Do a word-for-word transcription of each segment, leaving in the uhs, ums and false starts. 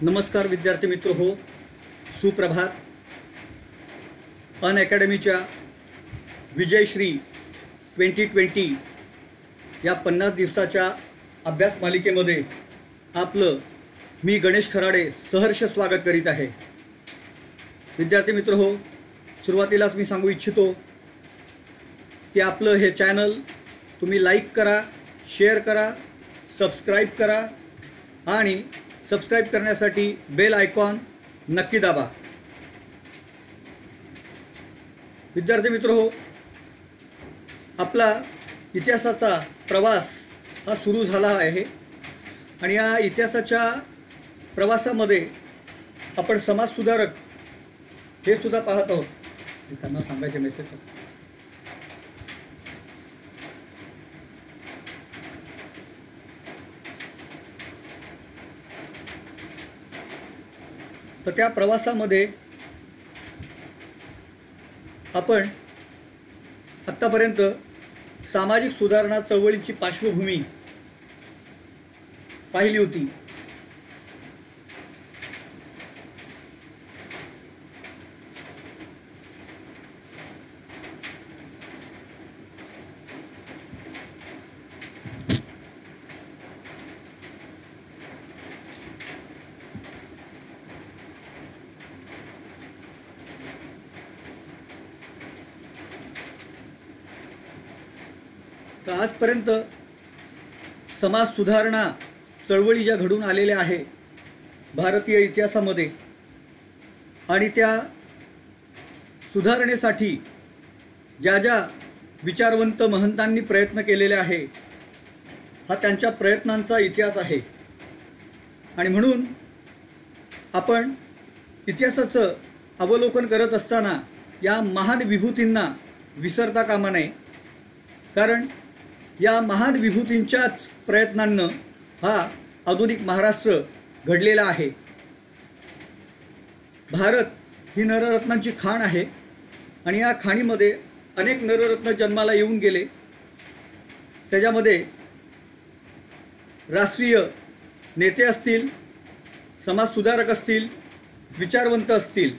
नमस्कार विद्यार्थी मित्र हो, सुप्रभात. अन अकॅडमीच्या विजयश्री ट्वेंटी ट्वेंटी या पन्नास दिवसाच्या अभ्यास मालिकेमध्ये आपलं मी गणेश खराडे सहर्ष स्वागत करीत आहे. विद्यार्थी मित्र हो, सुरुवातीलाच मी सांगू इच्छितो की आपलं हे चॅनल तुम्ही लाईक करा, शेअर करा, सबस्क्राईब करा आणि सबस्क्राईब करण्यासाठी बेल आयकॉन नक्की दाबा. विद्यार्थी मित्र हो, आपला इतिहासाचा प्रवास हा सुरू झाला आहे आणि या इतिहासाच्या प्रवासामध्ये आपण समाजसुधारक हे सुद्धा पाहत आहोत. त्यांना सांगायचे मेसेज तर त्या प्रवासामध्ये आपण आत्तापर्यंत सामाजिक सुधारणा चळवळीची पार्श्वभूमी पाहिली होती. तर आजपर्यंत समाज सुधारणा चळवळी ज्या घडून आलेल्या आहे भारतीय इतिहासामध्ये आणि त्या सुधारणेसाठी ज्या ज्या विचारवंत महंतांनी प्रयत्न केलेले आहे हा त्यांच्या प्रयत्नांचा इतिहास आहे. आणि म्हणून आपण इतिहासाचं अवलोकन करत असताना या महान विभूतींना विसरता कामा नये, कारण या महान विभूतींच्याच प्रयत्नांनं हा आधुनिक महाराष्ट्र घडलेला आहे. भारत ही नररत्नांची खाण आहे आणि या खाणीमध्ये अनेक नररत्न जन्माला येऊन गेले. त्याच्यामध्ये राष्ट्रीय नेते असतील, समाजसुधारक असतील, विचारवंत असतील.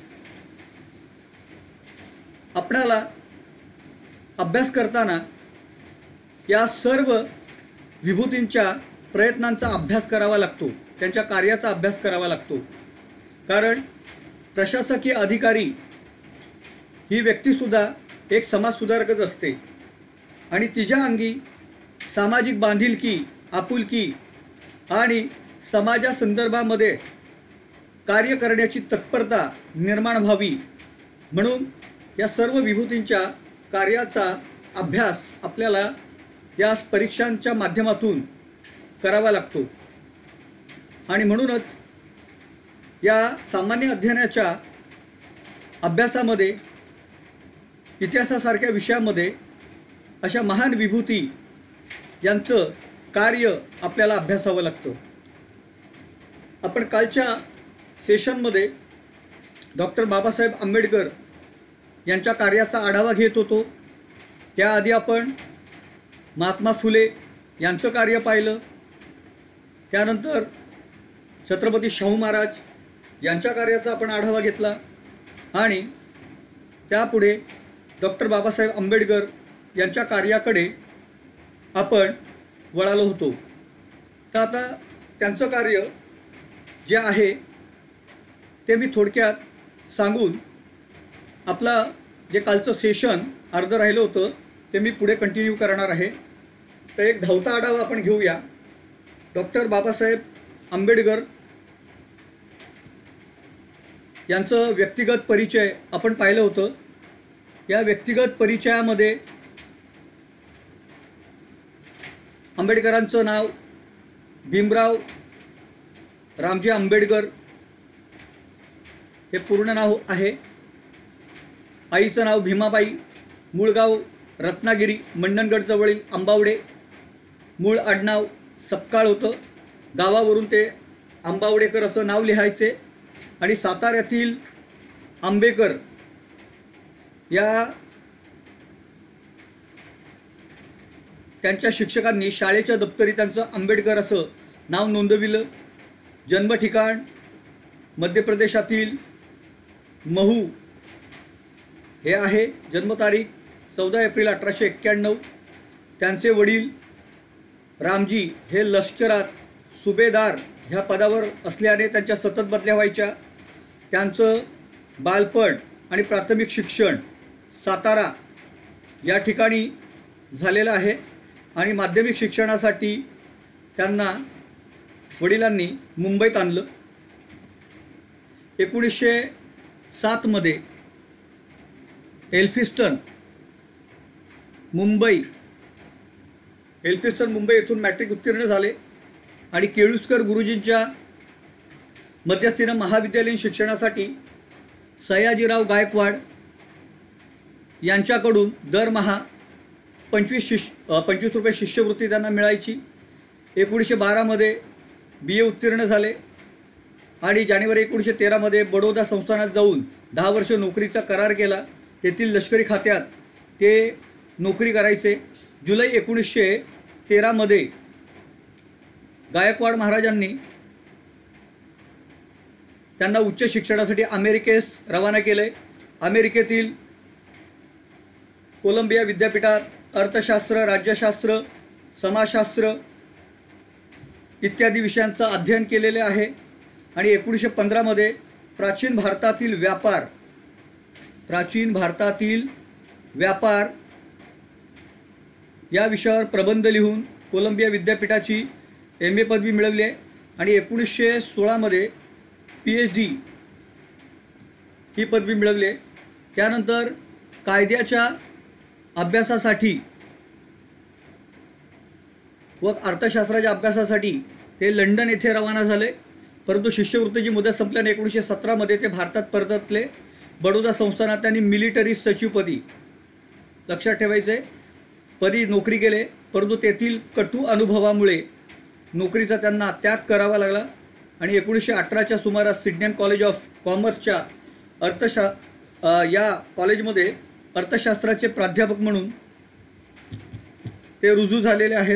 आपणाला अभ्यास करताना या सर्व विभूतींच्या प्रयत्नांचा अभ्यास करावा लागतो, त्यांच्या कार्याचा अभ्यास करावा लागतो. कारण प्रशासकीय अधिकारी ही व्यक्तीसुद्धा एक समाजसुधारकच असते आणि तिच्या अंगी सामाजिक बांधिलकी, आपुलकी आणि समाजासंदर्भामध्ये कार्य करण्याची तत्परता निर्माण व्हावी म्हणून या सर्व विभूतींच्या कार्याचा अभ्यास आपल्याला या परीक्षांच्या माध्यमातून करावा लागतो. आणि म्हणूनच या सामान्य अध्ययनाच्या अभ्यासामध्ये इतिहासासारख्या विषयामध्ये अशा महान विभूती यांचं कार्य आपल्याला अभ्यासावं लागतं. आपण कालच्या सेशनमध्ये डॉक्टर बाबासाहेब आंबेडकर यांच्या कार्याचा आढावा घेत होतो. त्याआधी आपण महात्मा फुले यांचं कार्य पाहिलं, त्यानंतर छत्रपती शाहू महाराज यांच्या कार्याचा आपण आढावा घेतला आणि त्यापुढे डॉक्टर बाबासाहेब आंबेडकर यांच्या कार्याकडे आपण वळालो होतो. तर आता त्यांचं कार्य जे आहे ते मी थोडक्यात सांगून आपला जे कालचं सेशन अर्ध राहिलं होतं ते मी पुढे कंटिन्यू करणार आहे. तर एक धावता आढावा आपण घेऊया. डॉक्टर बाबासाहेब आंबेडकर यांचं व्यक्तिगत परिचय आपण पाहिलं होतं. या व्यक्तिगत परिचयामध्ये आंबेडकरांचं नाव भीमराव रामजी आंबेडकर हे पूर्ण नाव आहे. आईचं नाव भीमाबाई, मूळ गाव रत्नागिरी, मंडणगड जवळील आंबावडे. मूळ आडनाव सपकाळ होतं. गावावरून ते आंबावडेकर असं नाव लिहायचे आणि साताऱ्यातील आंबेकर या त्यांच्या शिक्षकांनी शाळेच्या दप्तरी त्यांचं आंबेडकर असं नाव नोंदविलं. जन्म ठिकाण मध्य प्रदेशातील महू हे आहे, जन्मतारीख चौदा एप्रिल अठराशे एक्क्याण्णव. त्यांचे वडील रामजी हे लष्करात सुभेदार ह्या पदावर असल्याने त्यांच्या सतत बदल्या व्हायच्या. त्यांचं बालपण आणि प्राथमिक शिक्षण सातारा या ठिकाणी झालेलं आहे आणि माध्यमिक शिक्षणासाठी त्यांना वडिलांनी मुंबईत आणलं. एकोणीसशे सातमध्ये एल्फिस्टन मुंबई एल्फिस्टन मुंबई येथून मॅट्रिक उत्तीर्ण झाले आणि केळुस्कर गुरुजींच्या मध्यस्थीनं महाविद्यालयीन शिक्षणासाठी सयाजीराव गायकवाड यांच्याकडून दरमहा पंचवीस शिष्य पंचवीस रुपये शिष्यवृत्ती त्यांना मिळायची. एकोणीसशे बारामध्ये बी ए उत्तीर्ण झाले आणि जानेवारी एकोणीसशे तेरामध्ये बडोदा संस्थानात जाऊन दहा वर्ष नोकरीचा करार केला. तेथील लष्करी खात्यात ते नोकरी करायचे. जुलै एकोणीसशे तेरामध्ये गायकवाड महाराजांनी त्यांना उच्च शिक्षणासाठी अमेरिकेस रवाना केले. अमेरिकेतील कोलंबिया विद्यापीठात अर्थशास्त्र, राज्यशास्त्र, समाजशास्त्र इत्यादी विषयांचं अध्ययन केलेले आहे आणि एकोणीसशे पंधरामध्ये प्राचीन भारतातील व्यापार प्राचीन भारतातील व्यापार या विषयावर प्रबंध लिहून कोलंबिया विद्यापीठाची एम ए पदवी मिळवली आहे आणि एकोणीसशे सोळामध्ये पी एच डी ही पदवी मिळवली आहे. त्यानंतर कायद्याच्या अभ्यासासाठी व अर्थशास्त्राच्या अभ्यासासाठी ते लंडन येथे रवाना झाले, परंतु शिष्यवृत्तीची मुदत संपल्याने एकोणीसशे सतरामध्ये ते भारतात परतले. बडोदा संस्थानात त्यांनी मिलिटरी सचिवपदी, लक्षात ठेवायचे, पदी नोकरी केले, परंतु तेथील कटू अनुभवामुळे नोकरीचा त्यांना त्याग करावा लागला आणि एकोणीसशे अठराच्या सुमारास सिडनी कॉलेज ऑफ कॉमर्सच्या अर्थशा या कॉलेजमध्ये अर्थशास्त्राचे प्राध्यापक म्हणून ते रुजू झालेले आहेत.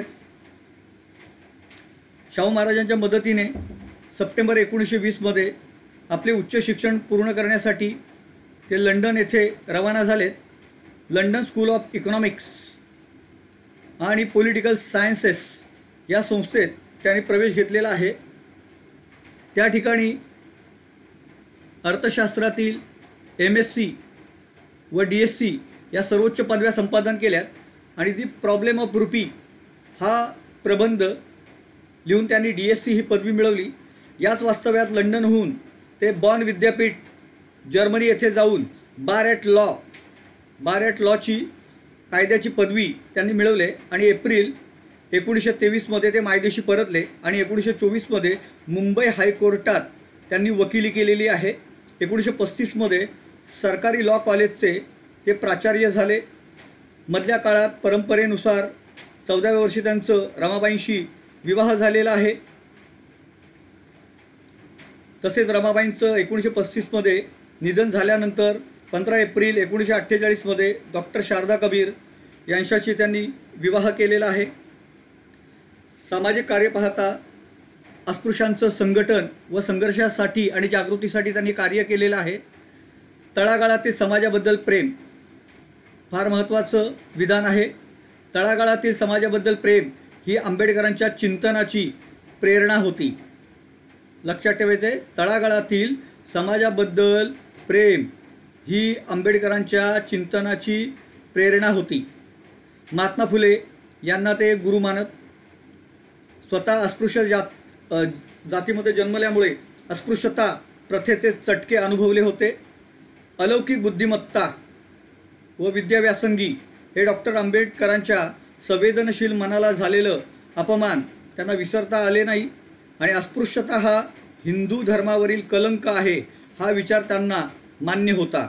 शाहू महाराजांच्या मदतीने सप्टेंबर एकोणीसशे वीसमध्ये आपले उच्च शिक्षण पूर्ण करण्यासाठी ते लंडन येथे रवाना झालेत. लंडन स्कूल ऑफ इकॉनॉमिक्स आणि पॉलिटिकल सायन्सेस या संस्थेत त्यांनी प्रवेश घेतलेला आहे. त्या ठिकाणी अर्थशास्त्रातील एम एस सी व डी एस सी या सर्वोच्च पदव्या संपादन केल्यात आणि दी प्रॉब्लेम ऑफ रुपी हा प्रबंध लिहून त्यांनी डी एस सी ही पदवी मिळवली. याच वास्तव्यात लंडनहून ते बॉन विद्यापीठ जर्मनी येथे जाऊन bar at law bar at लॉची कायद्याची पदवी त्यांनी मिळवले आणि एप्रिल एकोणीसशे तेवीसमध्ये ते मायदेशी परतले आणि एकोणीसशे चोवीसमध्ये मुंबई हायकोर्टात त्यांनी वकिली केलेली आहे. एकोणीसशे पस्तीसमध्ये सरकारी लॉ कॉलेजचे ते प्राचार्य झाले. मधल्या काळात परंपरेनुसार चौदाव्या वर्षी त्यांचं रमाबाईंशी विवाह झालेला आहे. तसेच रमाबाईंचं एकोणीसशे पस्तीसमध्ये निधन झाल्यानंतर पंधरा एप्रिल एकोणीसशे अठ्ठेचाळीसमध्ये डॉक्टर शारदा कबीर यांच्याशी त्यांनी विवाह केलेला आहे. सामाजिक कार्य पाहता अस्पृश्यांचं संघटन व संघर्षासाठी आणि जागृतीसाठी त्यांनी कार्य केलेलं आहे. तळागाळातील समाजाबद्दल प्रेम फार महत्त्वाचं विधान आहे. तळागाळातील समाजाबद्दल प्रेम ही आंबेडकरांच्या चिंतनाची प्रेरणा होती. लक्षात ठेवायचे, तळागाळातील समाजाबद्दल प्रेम ही आंबेडकरांच्या चिंतनाची प्रेरणा होती. महात्मा फुले यांना ते गुरु मानत. स्वतः अस्पृश्य जात जातीमध्ये जन्मल्यामुळे अस्पृश्यता प्रथेचे चटके अनुभवले होते. अलौकिक बुद्धिमत्ता व विद्याव्यासंगी हे डॉक्टर आंबेडकरांच्या संवेदनशील मनाला झालेलं अपमान त्यांना विसरता आले नाही आणि अस्पृश्यता हा हिंदू धर्मावरील कलंक आहे हा विचार त्यांना मान्य होता.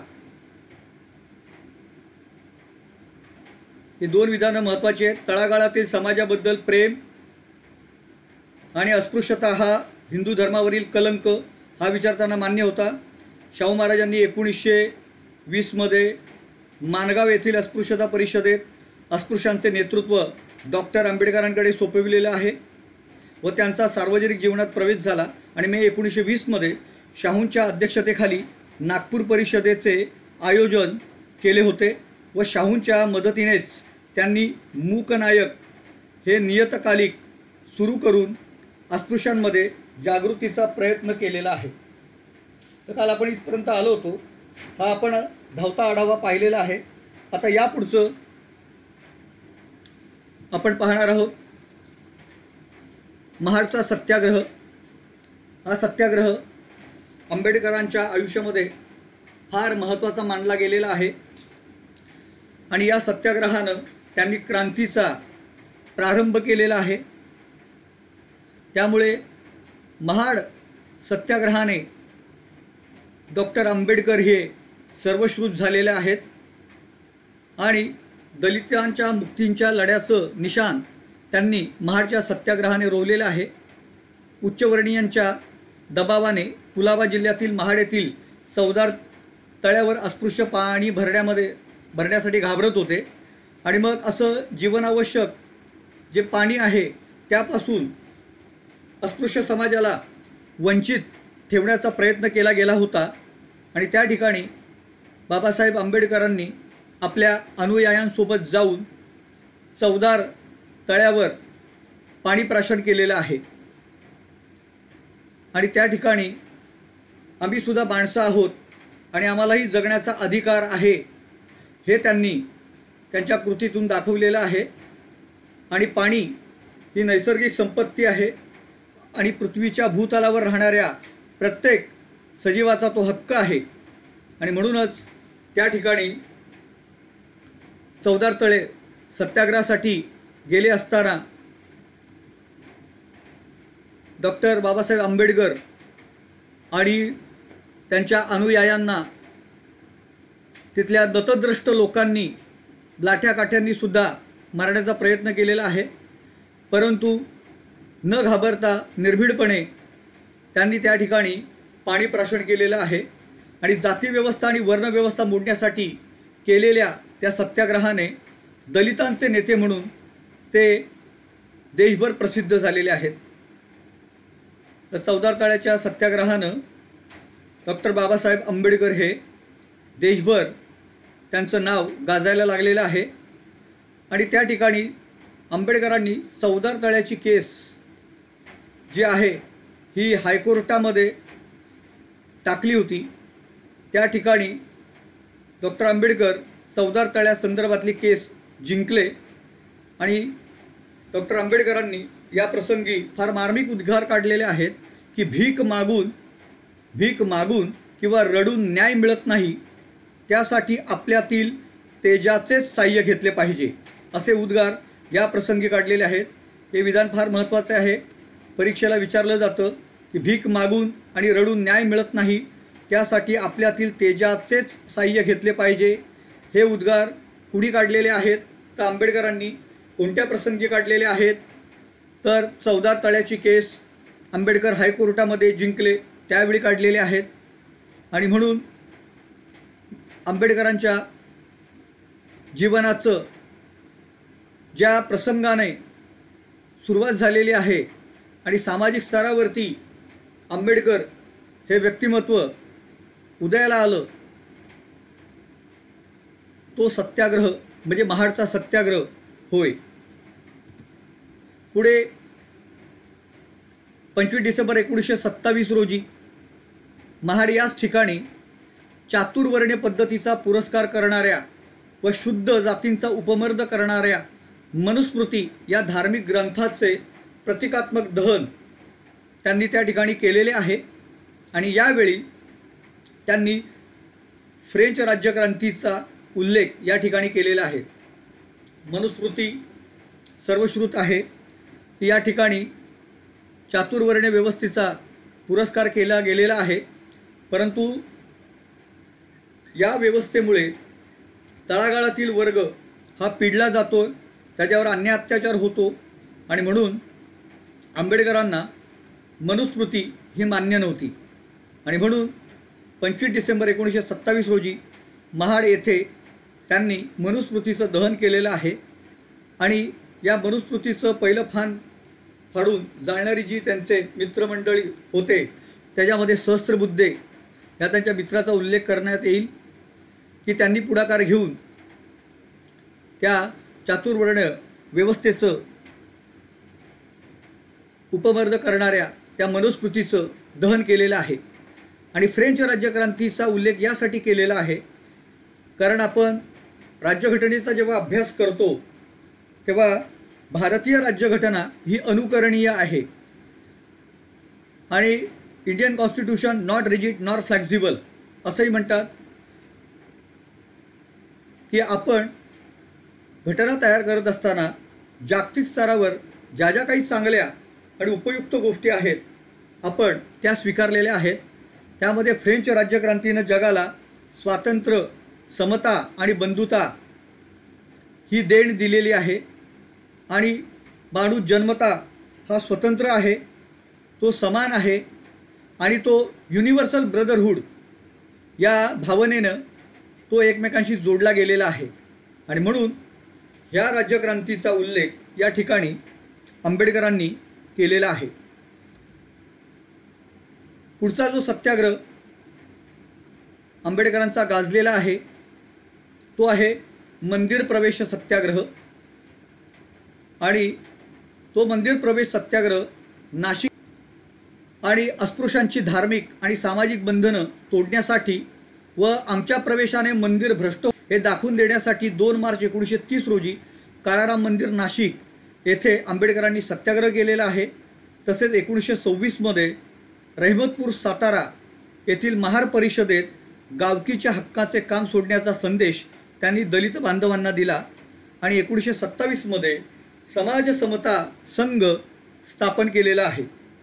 ही दोन विधानं महत्त्वाची आहेत. तळागाळातील समाजाबद्दल प्रेम आणि अस्पृश्यता हा हिंदू धर्मावरील कलंक हा विचार त्यांना मान्य होता. शाहू महाराजांनी एकोणीसशे वीसमध्ये माणगाव येथील अस्पृश्यता परिषदेत अस्पृश्यांचे नेतृत्व डॉक्टर आंबेडकरांकडे सोपविलेलं आहे व त्यांचा सार्वजनिक जीवनात प्रवेश झाला आणि मे एकोणीसशे वीसमध्ये शाहूंच्या अध्यक्षतेखाली नागपूर परिषदेचे आयोजन केले होते व शाहूंच्या मदतीनेच त्यांनी मूकनायक हे नियतकालिक सुरू करून अस्पृश्यांमध्ये जागृतीचा प्रयत्न केलेला आहे. तर काल आपण इथपर्यंत आलो होतो. हा आपण धावता आढावा पाहिलेला आहे. आता यापुढचं आपण पाहणार आहोत महाडचा सत्याग्रह. हा सत्याग्रह आंबेडकरांच्या आयुष्यामध्ये फार महत्त्वाचा मानला गेलेला आहे आणि या सत्याग्रहानं त्यांनी क्रांतीचा प्रारंभ केलेला आहे. त्यामुळे महाड सत्याग्रहाने डॉक्टर आंबेडकर हे सर्वश्रुत झालेले आहेत आणि दलितांच्या मुक्तींच्या लढ्याचं निशाण त्यांनी महाडच्या सत्याग्रहाने रोवलेलं आहे. उच्चवर्णीयांच्या दबावाने कुलाबा जिल्ह्यातील महाड येथील चवदार तळ्यावर अस्पृश्य पाणी भरण्यामध्ये भरण्यासाठी घाबरत होते आणि मग असं जीवनावश्यक जे पाणी आहे त्यापासून अस्पृश्य समाजाला वंचित ठेवण्याचा प्रयत्न केला गेला होता आणि त्या ठिकाणी बाबासाहेब आंबेडकरांनी आपल्या अनुयायांसोबत जाऊन चवदार तळ्यावर पाणी प्राशन केलेलं आहे आणि त्या ठिकाणी आम्ही सुद्धा माणसं आहोत आणि आम्हालाही जगण्याचा अधिकार आहे हे त्यांनी त्यांच्या कृतीतून दाखवलेलं आहे. आणि पाणी ही नैसर्गिक संपत्ती आहे आणि पृथ्वीच्या भूतलावर राहणाऱ्या प्रत्येक सजीवाचा तो हक्क आहे आणि म्हणूनच त्या ठिकाणी चवदार तळे सत्याग्रहासाठी गेले असताना डॉक्टर बाबासाहेब आंबेडकर आणि त्यांच्या अनुयायांना तिथल्या दत्तद्रष्ट लोकांनी लाठ्याकाठ्यांनी सुद्धा मारण्याचा प्रयत्न केलेला आहे. परंतु न घाबरता निर्भीडपणे त्यांनी त्या ठिकाणी पाणी प्राशन केलेलं आहे आणि जातीव्यवस्था आणि वर्णव्यवस्था मोडण्यासाठी केलेल्या त्या सत्याग्रहाने दलितांचे नेते म्हणून ते देशभर प्रसिद्ध झालेले आहेत. तर चवदार तळ्याच्या सत्याग्रहानं डॉक्टर बाबासाहेब आंबेडकर हे देशभर त्यांचं नाव गाजायला लागलेलं आहे आणि त्या ठिकाणी आंबेडकरांनी चवदार तळ्याची केस जी आहे ही हायकोर्टामध्ये टाकली होती. त्या ठिकाणी डॉक्टर आंबेडकर चवदार तळ्यासंदर्भातली केस जिंकले आणि डॉक्टर आंबेडकरांनी या प्रसंगी फार मार्मिक उद्गार काढलेले आहेत की भीक मागून भीक मागून किंवा रडून न्याय मिळत नाही, त्यासाठी आपल्यातील तेजाचेच साह्य घेतले पाहिजे, असे उद्गार या प्रसंगी काढलेले आहेत. हे विधान फार महत्त्वाचे आहे. परीक्षेला विचारलं जातं की भीक मागून आणि रडून न्याय मिळत नाही, त्यासाठी आपल्यातील तेजाचेच साह्य घेतले पाहिजे. हे उद्गार कुणी काढलेले आहेत तर आंबेडकरांनी. कोणत्या प्रसंगी काढलेले आहेत तर चवदार तळ्याची केस आंबेडकर हायकोर्टामध्ये जिंकले त्यावेळी काढलेले आहेत आणि म्हणून आंबेडकरांच्या जीवनाचं ज्या प्रसंगाने सुरुवात झालेली आहे आणि सामाजिक स्तरावरती आंबेडकर हे व्यक्तिमत्व उदयाला आलं, तो सत्याग्रह म्हणजे महाडचा सत्याग्रह होय. पुढे पंचवीस डिसेंबर एकोणीसशे सत्तावीस रोजी महाड याच ठिकाणी चातुर्वर्ण्य पद्धतीचा पुरस्कार करणाऱ्या व शुद्ध जातींचा उपमर्द करणाऱ्या मनुस्मृती या धार्मिक ग्रंथाचे प्रतिकात्मक दहन त्यांनी त्या ठिकाणी केलेले आहे आणि यावेळी त्यांनी फ्रेंच राज्यक्रांतीचा उल्लेख या ठिकाणी केलेला आहे. मनुस्मृती सर्वश्रुत आहे. या ठिकाणी चातुर्वर्ण्य व्यवस्थेचा पुरस्कार केला गेलेला आहे, परंतु या व्यवस्थेमुळे तळागाळातील वर्ग हा पिडला जातो, त्याच्यावर अन्याय अत्याचार होतो आणि म्हणून आंबेडकरांना मनुस्मृती ही मान्य नव्हती आणि म्हणून पंचवीस डिसेंबर एकोणीसशे सत्तावीस रोजी महाड येथे त्यांनी मनुस्मृतीचं दहन केलेलं आहे आणि या मनुस्मृतीचं पहिलं फान फाडून जाळणारी जी त्यांचे मित्रमंडळी होते त्याच्यामध्ये सहस्त्रबुद्धे या त्यांच्या मित्राचा उल्लेख करण्यात येईल की त्यांनी पुढाकार घेऊन त्या चातुर्वर्ण व्यवस्थेचं उपमर्द करणाऱ्या त्या मनुस्मृतीचं दहन केलेलं आहे। आणि फ्रेंच राज्यक्रांतीचा उल्लेख यासाठी केलेला आहे कारण आपण राज्यघटनेचा जेव्हा अभ्यास करतो तेव्हा भारतीय राज्यघटना ही अनुकरणीय आहे आणि Indian constitution not rigid nor flexible असंही म्हणतात की आपण घटना तयार करत असताना जागतिक स्तरावर ज्या ज्या काही चांगल्या आणि उपयुक्त गोष्टी आहेत आपण त्या स्वीकारलेल्या आहेत। त्यामध्ये फ्रेंच राज्यक्रांतीनं जगाला स्वातंत्र्य, समता आणि बंधुता ही देण दिलेली आहे आणि माणूस जन्मता हा स्वतंत्र आहे, तो समान आहे आणि तो युनिव्हर्सल ब्रदरहूड या भावनेनं तो एकमेकांशी जोडला गेलेला आहे। आणि म्हणून ह्या राज्यक्रांतीचा उल्लेख या ठिकाणी आंबेडकरांनी केलेला आहे। पुढचा जो सत्याग्रह आंबेडकरांचा गाजलेला आहे तो आहे मंदिर प्रवेश सत्याग्रह। आणि तो मंदिर प्रवेश सत्याग्रह नाशिक आणि अस्पृश्यांची धार्मिक आणि सामाजिक बंधनं तोडण्यासाठी व आमच्या प्रवेशाने मंदिर भ्रष्ट हे दाखवून देण्यासाठी दोन मार्च एकोणीसशे तीस रोजी काळाराम मंदिर नाशिक येथे आंबेडकरांनी सत्याग्रह केलेला आहे। तसेच एकोणीसशे सव्वीसमध्ये रहमतपूर सातारा येथील महार परिषदेत गावकीच्या हक्काचे काम सोडण्याचा संदेश त्यांनी दलित बांधवांना दिला आणि एकोणीसशे सत्तावीसमध्ये समाज समता संघ स्थापन केलेला आहे।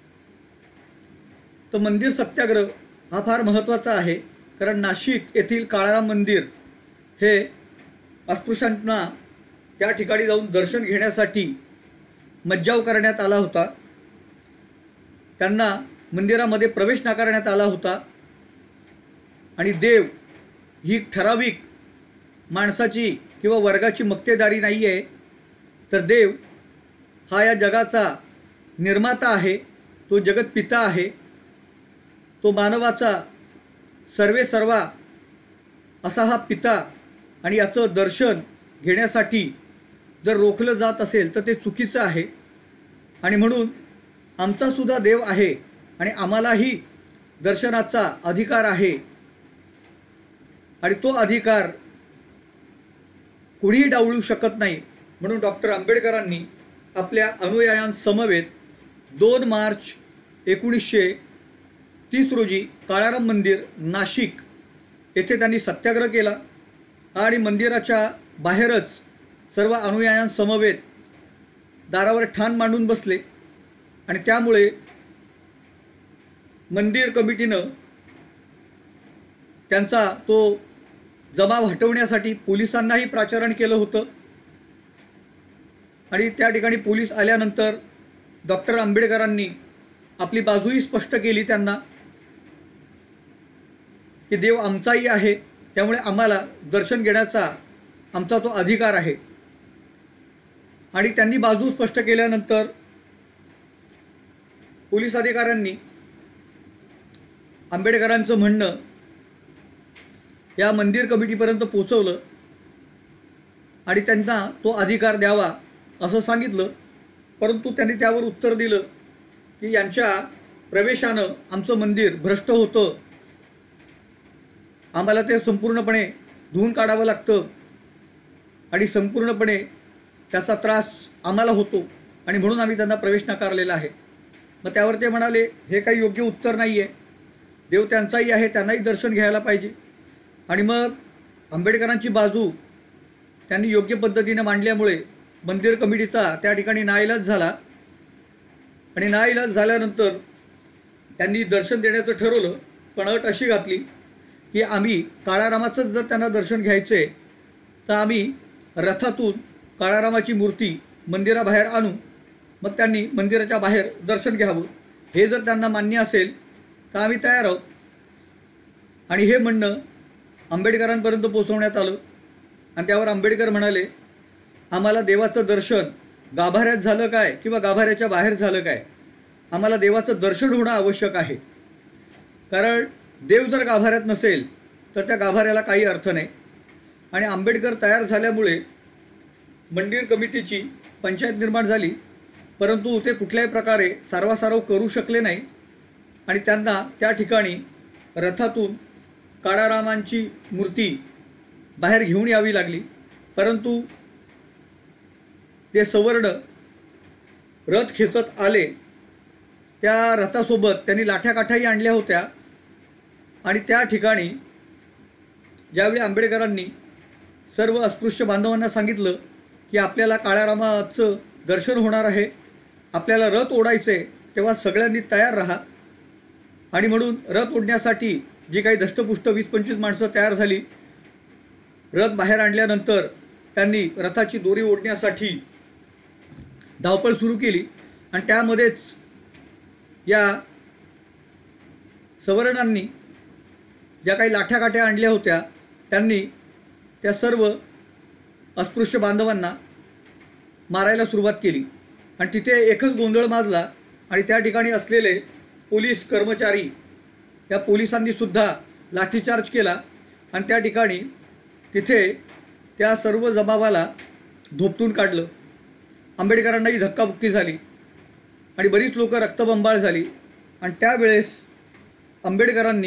तर मंदिर सत्याग्रह हा फार महत्त्वाचा आहे कारण नाशिक येथील काळाराम मंदिर हे अस्पृश्यांना त्या ठिकाणी जाऊन दर्शन घेण्यासाठी मज्जाव करण्यात आला होता, त्यांना मंदिरामध्ये प्रवेश नाकारण्यात आला होता आणि देव ही ठराविक माणसाची किंवा वर्गाची मक्तेदारी नाही आहे, तर देव हा या जगाचा निर्माता आहे, तो जगत पिता आहे, तो मानवाचा सर्वे सर्वा असा हा पिता आणि याचं दर्शन घेण्यासाठी जर रोखलं जात असेल तर ते चुकीचं आहे। आणि म्हणून आमचा सुद्धा देव आहे आणि आम्हालाही दर्शनाचा अधिकार आहे आणि तो अधिकार कुणीही डावलू शकत नाही। म्हणून डॉक्टर आंबेडकरांनी आपल्या अनुयायांसमवेत दोन मार्च एकोणीसशे तीस रोजी काळाराम मंदिर नाशिक येथे त्यांनी सत्याग्रह केला आणि मंदिराच्या बाहेरच सर्व अनुयायांसमवेत दारावर ठाण मांडून बसले आणि त्यामुळे मंदिर कमिटीनं त्यांचा तो जमाव हटवण्यासाठी पोलिसांनाही प्राचारण केलं होतं आणि त्या ठिकाणी पोलीस आल्यानंतर डॉक्टर आंबेडकरांनी आपली बाजूही स्पष्ट केली त्यांना की देव आमचाही आहे, त्यामुळे आम्हाला दर्शन घेण्याचा आमचा तो अधिकार आहे। आणि त्यांनी बाजू स्पष्ट केल्यानंतर पोलीस अधिकाऱ्यांनी आंबेडकरांचं म्हणणं या मंदिर कमिटीपर्यंत पोहोचवलं आणि त्यांना तो अधिकार द्यावा असं सांगितलं, परंतु त्यांनी त्यावर उत्तर दिलं की यांच्या प्रवेशानं आमचं मंदिर भ्रष्ट होतं, आम्हाला ते संपूर्णपणे धुवून काढावं लागतं आणि संपूर्णपणे त्याचा त्रास आम्हाला होतो आणि म्हणून आम्ही त्यांना प्रवेश नाकारलेला आहे। मग त्यावर ते म्हणाले हे काही योग्य उत्तर नाही आहे, देव त्यांचाही आहे, त्यांनाही दर्शन घ्यायला पाहिजे। आणि मग आंबेडकरांची बाजू त्यांनी योग्य पद्धतीने मांडल्यामुळे मंदिर कमिटीचा त्या ठिकाणी नाईलाज झाला आणि नाईलाज झाल्यानंतर त्यांनी दर्शन देण्याचं ठरवलं, पण अट अशी घातली की आम्ही काळारामाचं जर त्यांना दर्शन घ्यायचे तर आम्ही रथातून काळारामाची मूर्ती मंदिराबाहेर आणू, मग त्यांनी मंदिराच्या बाहेर दर्शन घ्यावं, हे जर त्यांना मान्य असेल तर आम्ही तयार आहोत। आणि हे म्हणणं आंबेडकरांपर्यंत पोहोचवण्यात आलं आणि त्यावर आंबेडकर म्हणाले आम्हाला देवाचं दर्शन गाभाऱ्यात झालं काय किंवा गाभाऱ्याच्या बाहेर झालं काय, आम्हाला देवाचं दर्शन होणं आवश्यक आहे। कारण देव जर गाभाऱ्यात नसेल तर त्या गाभाऱ्याला काही अर्थ नाही. आणि आंबेडकर तयार झाल्यामुळे मंदिर कमिटीची पंचायत निर्माण झाली, परंतु ते कुठल्याही प्रकारे सारवासारव करू शकले नाही आणि त्यांना त्या ठिकाणी रथातून काळारामांची मूर्ती बाहेर घेऊन यावी लागली. परंतु ते सवर्ण रथ खेचत आले. त्या रथासोबत त्यांनी लाठ्याकाठ्याही आणल्या होत्या आणि त्या ठिकाणी ज्यावेळी आंबेडकरांनी सर्व अस्पृश्य बांधवांना सांगितलं की आपल्याला काळारामाचं दर्शन होणार आहे, आपल्याला रथ ओढायचे, तेव्हा सगळ्यांनी तयार राहा. आणि म्हणून रथ ओढण्यासाठी जी काही दष्टपुष्ट वीस पंचवीस माणसं तयार झाली. रथ बाहेर आणल्यानंतर त्यांनी रथाची दोरी ओढण्यासाठी धावपळ सुरू केली आणि त्यामध्येच या सवर्णांनी ज्या काही लाठ्याकाठ्या आणल्या होत्या त्यांनी त्या सर्व अस्पृश्य बांधवांना मारायला सुरुवात केली. आणि तिथे एकच गोंधळ माजला आणि त्या ठिकाणी असलेले पोलीस कर्मचारी या पोलिसांनीसुद्धा लाठीचार्ज केला आणि त्या ठिकाणी तिथे त्या सर्व जमावाला धोपटून काढलं. आंबेडकरांनाही धक्काबुक्की झाली आणि बरीच लोक रक्तबंबाळ झाली. आणि त्यावेळेस आंबेडकरांनी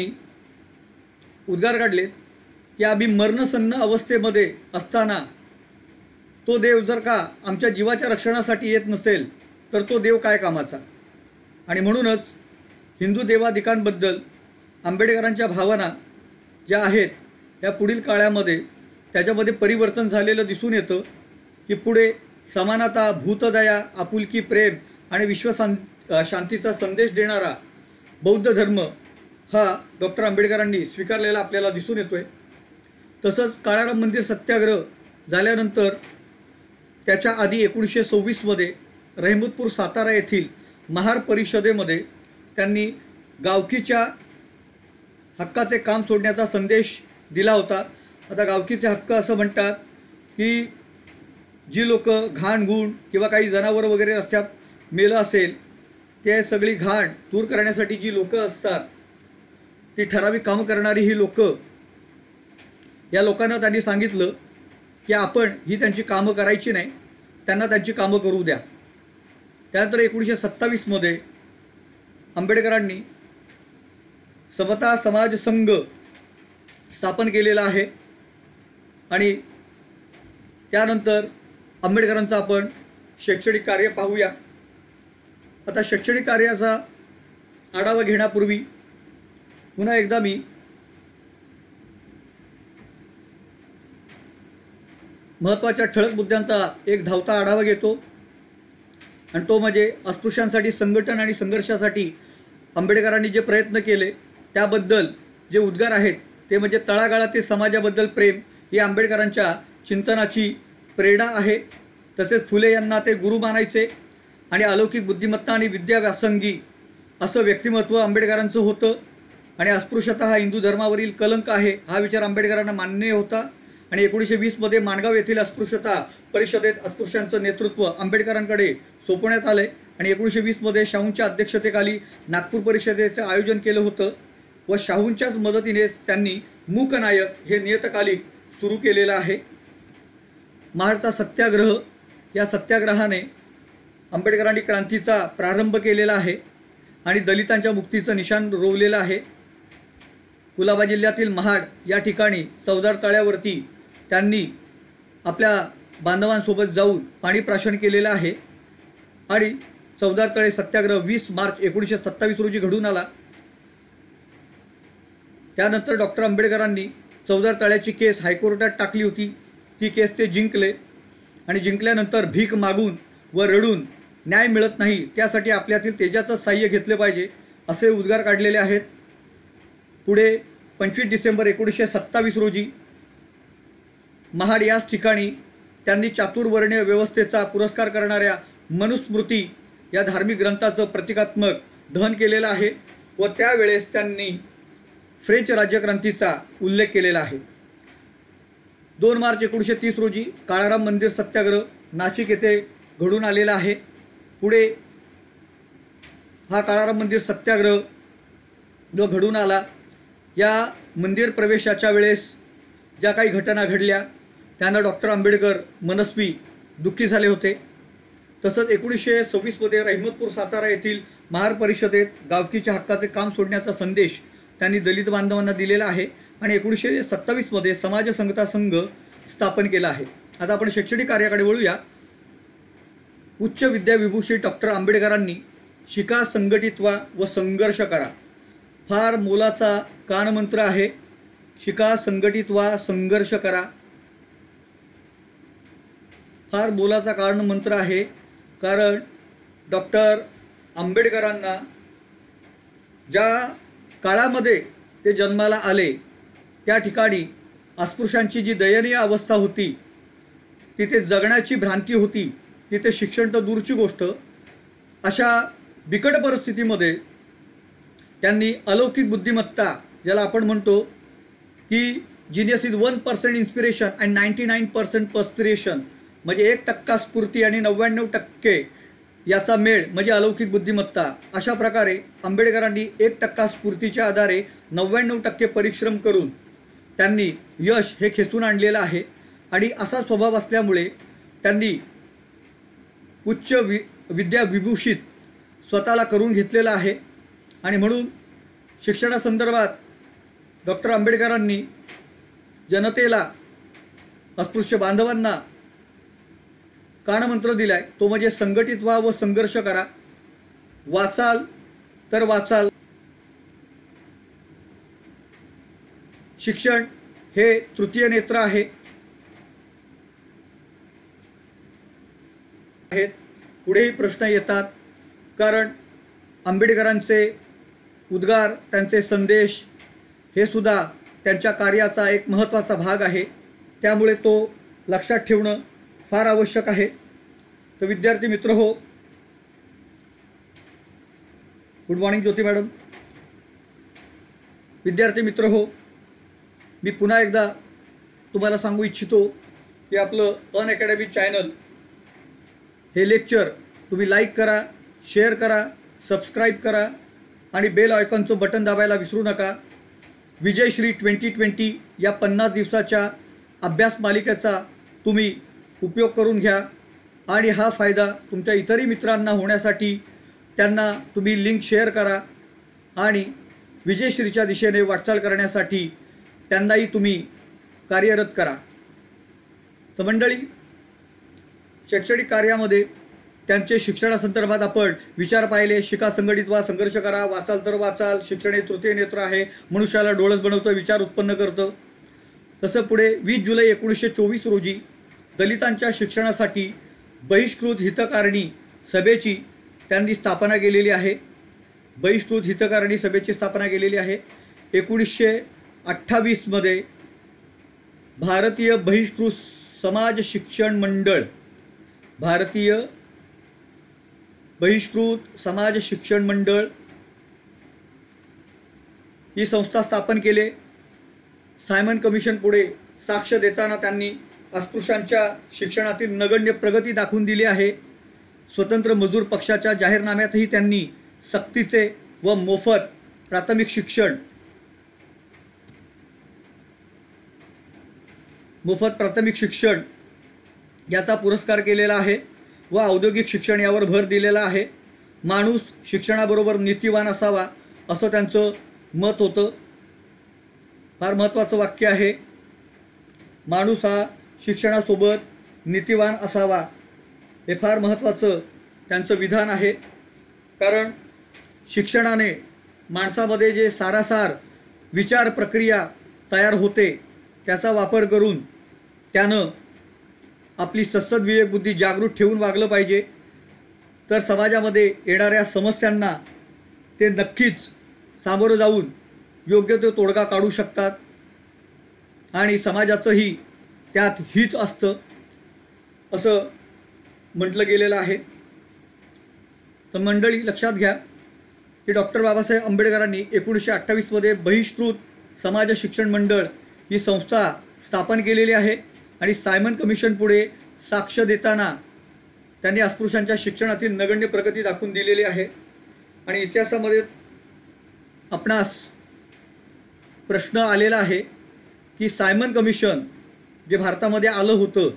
उद्गार काढले की आम्ही मरणसन्न अवस्थेमध्ये असताना तो देव जर का आमच्या जीवाच्या रक्षणासाठी येत नसेल तर तो देव काय कामाचा. आणि म्हणूनच हिंदू देवादिकांबद्दल आंबेडकरांच्या भावना ज्या आहेत या पुढील काळामध्ये त्याच्यामध्ये परिवर्तन झालेलं दिसून येतं की पुढे समानता, भूतदया, आपुलकी, प्रेम आणि विश्वशां शांतीचा संदेश देणारा बौद्ध धर्म हा डॉक्टर आंबेडकरांनी स्वीकारलेला आपल्याला दिसून येतो आहे. तसंच काळाराम मंदिर सत्याग्रह झाल्यानंतर त्याच्या आधी एकोणीसशे सव्वीसमध्ये रहमतपूर सातारा येथील महार परिषदेमध्ये त्यांनी गावकीच्या हक्काचे काम सोडण्याचा संदेश दिला होता. आता गावकीचे हक्क असं म्हणतात की जी लोक घाण गुण किंवा काही जनावरं वगैरे रस्त्यात मेलं असेल ते सगळी घाण दूर करण्यासाठी जी लोक असतात ती ठराविक कामं करणारी ही लोक, या लोकांना त्यांनी सांगितलं की आपण ही त्यांची कामं करायची नाही, त्यांना त्यांची कामं करू द्या. त्यानंतर एकोणीसशे सत्तावीसमध्ये आंबेडकरांनी समता समाज संघ स्थापन केलेला आहे. आणि त्यानंतर आंबेडकरांचं आपण शैक्षणिक कार्य पाहूया. आता शैक्षणिक कार्याचा आढावा घेण्यापूर्वी पुन्हा एकदा मी महत्त्वाच्या ठळक मुद्द्यांचा एक धावता आढावा घेतो आणि तो म्हणजे अस्पृश्यांसाठी संघटन आणि संघर्षासाठी आंबेडकरांनी जे प्रयत्न केले त्याबद्दल जे उद्गार आहेत ते म्हणजे तळागाळातील समाजाबद्दल प्रेम ही आंबेडकरांच्या चिंतनाची प्रेरणा आहे. तसेच फुले यांना ते गुरु मानायचे आणि अलौकिक बुद्धिमत्ता आणि विद्या व्यासंगी असं व्यक्तिमत्व आंबेडकरांचं होतं. आणि अस्पृश्यता हा हिंदू धर्मावरील कलंक आहे हा विचार आंबेडकरांना मान्य होता. आणि एकोणीसशे वीसमध्ये माणगाव येथील अस्पृश्यता परिषदेत अस्पृश्यांचं नेतृत्व आंबेडकरांकडे सोपवण्यात आलं आहे. आणि एकोणीसशे वीसमध्ये शाहूंच्या अध्यक्षतेखाली नागपूर परिषदेचं आयोजन केलं होतं व शाहूंच्याच मदतीनेच त्यांनी मूकनायक हे नियतकालिक सुरू केलेलं आहे. महाडचा सत्याग्रह, या सत्याग्रहाने आंबेडकरांनी क्रांतीचा प्रारंभ केलेला आहे आणि दलितांच्या मुक्तीचं निशाण रोवलेलं आहे. कुलाबा जिल्ह्यातील महाड या ठिकाणी चवदार तळ्यावरती त्यांनी आपल्या बांधवांसोबत जाऊन पाणी प्राशन केलेलं आहे. आणि चवदार तळे सत्याग्रह वीस मार्च एकोणीसशे सत्तावीस रोजी घडून आला. त्यानंतर डॉक्टर आंबेडकरांनी चवदार तळ्याची केस हायकोर्टात टाकली होती. ती केस ते जिंकले आणि जिंकल्यानंतर भीक मागून व रडून न्याय मिळत नाही त्यासाठी आपल्यातील तेजाचं साह्य घेतले पाहिजे असे उद्गार काढलेले आहेत. पुढे पंचवीस डिसेंबर एकोणीसशे सत्तावीस रोजी महाड याच ठिकाणी त्यांनी चातुर्वर्ण्य व्यवस्थेचा पुरस्कार करणाऱ्या मनुस्मृती या धार्मिक ग्रंथाचं प्रतिकात्मक दहन केलेलं आहे व त्यावेळेस त्यांनी फ्रेंच राज्यक्रांतीचा उल्लेख केलेला आहे. दोन मार्च एकोणीसशे तीस रोजी काळाराम मंदिर सत्याग्रह नाशिक येथे घडून आलेला आहे. पुढे हा काळाराम मंदिर सत्याग्रह जो घडून आला, या मंदिर प्रवेशाच्या वेळेस ज्या काही घटना घडल्या त्यानं डॉक्टर आंबेडकर मनस्वी दुःखी झाले होते. तसंच एकोणीसशे सव्वीसमध्ये रहिमतपूर सातारा येथील महार परिषदेत गावकीच्या हक्काचे काम सोडण्याचा संदेश त्यांनी दलित बांधवांना दिलेला आहे आणि एकोणीसशे सत्तावीसमध्ये समाज समता संघ स्थापन केला आहे. आता आपण शैक्षणिक कार्याकडे वळूया. उच्च विद्याविभूषित डॉक्टर आंबेडकरांनी शिका, संघटित व्हा व संघर्ष करा, फार मोलाचा कानमंत्र आहे. शिका, संघटित व्हा, संघर्ष करा, फार मोलाचा कानमंत्र आहे. कारण डॉक्टर आंबेडकरांना ज्या काळामध्ये ते जन्माला आले त्या ठिकाणी अस्पृश्यांची जी दयनीय अवस्था होती, तिथे जगण्याची भ्रांती होती, तिथे शिक्षण तर दूरची गोष्ट, अशा बिकट परिस्थितीमध्ये त्यांनी अलौकिक बुद्धिमत्ता, ज्याला आपण म्हणतो की genius is one percent inspiration and ninety nine percent perspiration, म्हणजे एक टक्का स्फूर्ती आणि नव्याण्णव टक्के याचा मेळ म्हणजे अलौकिक बुद्धिमत्ता. अशा प्रकारे आंबेडकरांनी एक टक्का स्फूर्तीच्या आधारे नव्याण्णव टक्के परिश्रम करून त्यांनी यश हे खेचून आणलेलं आहे. आणि असा स्वभाव असल्यामुळे त्यांनी उच्च वि विद्याविभूषित स्वतःला करून घेतलेला आहे. आणि म्हणून शिक्षणासंदर्भात डॉक्टर आंबेडकरांनी जनतेला, अस्पृश्य बांधवांना कानमंत्र दिलाय, तो म्हणजे संघटित व्हा व संघर्ष करा. वाचाल तर वाचाल. शिक्षण हे तृतीय नेत्र आहे. पुढेही प्रश्न येतात, कारण आंबेडकरांचे उद्गार, त्यांचे संदेश हे सुद्धा त्यांच्या कार्याचा एक महत्त्वाचा भाग आहे. त्यामुळे तो लक्षात ठेवणं फार आवश्यक आहे. तर विद्यार्थी मित्र हो, गुड मॉर्निंग ज्योती मॅडम. विद्यार्थी मित्र हो, मी पुन्हा एकदा तुम्हाला सांगू इच्छितो की आपलं अन अकॅडमी चॅनल हे लेक्चर तुम्ही लाईक करा, शेअर करा, सबस्क्राईब करा आणि बेल आयकॉनचं बटन दाबायला विसरू नका. विजयश्री ट्वेंटी ट्वेंटी या पन्नास दिवसाच्या अभ्यास मालिकेचा तुम्ही उपयोग करून घ्या आणि हा फायदा तुमच्या इतरही मित्रांना होण्यासाठी त्यांना तुम्ही लिंक शेअर करा आणि विजयश्रीच्या दिशेने वाटचाल करण्यासाठी त्यांनाही तुम्ही कार्यरत करा. तर मंडळी, शैक्षणिक कार्यामध्ये त्यांचे शिक्षणासंदर्भात आपण विचार पाहिले. शिका, संघटित व्हा, संघर्ष करा, वाचाल तर वाचाल, शिक्षण हे तृतीय नेत्र आहे, मनुष्याला डोळस बनवतं, विचार उत्पन्न करतं. तसं पुढे वीस जुलै एकोणीसशे चोवीस रोजी दलितांच्या शिक्षणासाठी बहिष्कृत हितकारणी सभेची त्यांनी स्थापना केलेली आहे. बहिष्कृत हितकारणी सभेची स्थापना केलेली आहे. एकोणीसशे अठ्ठावीसमध्ये भारतीय बहिष्कृत समाज शिक्षण मंडळ, भारतीय बहिष्कृत समाज शिक्षण मंडळ ही संस्था स्थापन केले. सायमन कमिशन पुढे साक्ष देताना त्यांनी अस्पृश्यांच्या शिक्षणातील नगण्य प्रगती दाखवून दिली आहे. स्वतंत्र मजूर पक्षाच्या जाहीरनाम्यातही त्यांनी सक्तीचे व मोफत प्राथमिक शिक्षण मोफत प्राथमिक शिक्षण याचा पुरस्कार केलेला आहे व औद्योगिक शिक्षण यावर भर दिलेला आहे. माणूस शिक्षणाबरोबर नीतिवान असावा असं त्यांचं मत होतं. फार महत्त्वाचं वाक्य आहे. माणूस हा शिक्षणासोबत नीतिवान असावा, हे फार महत्त्वाचं त्यांचं विधान आहे. कारण शिक्षणाने माणसामध्ये जे सारासार विचार प्रक्रिया तयार होते त्याचा वापर करून त्यानं आपली सद्सद विवेकबुद्धी जागृत ठेवून वागलं पाहिजे. तर समाजामध्ये येणाऱ्या समस्यांना ते नक्कीच सामोरं जाऊन योग्य तो तोडगा काढू शकतात आणि समाजाचंही त्यात हित असतं असं म्हटलं गेलेलं आहे. तर मंडळी, लक्षात घ्या की डॉक्टर बाबासाहेब आंबेडकरांनी एकोणीसशे अठ्ठावीसमध्ये बहिष्कृत समाज शिक्षण मंडळ ही संस्था स्थापन केलेली आहे आणि सायमन कमिशन पुढे साक्ष देताना त्यांनी अस्पृश्यांच्या शिक्षणातील नगण्य प्रगती दाखवून दिलेली आहे. आणि इतिहासामध्ये आपणास प्रश्न आलेला आहे की सायमन कमिशन जे भारतामध्ये आलं होतं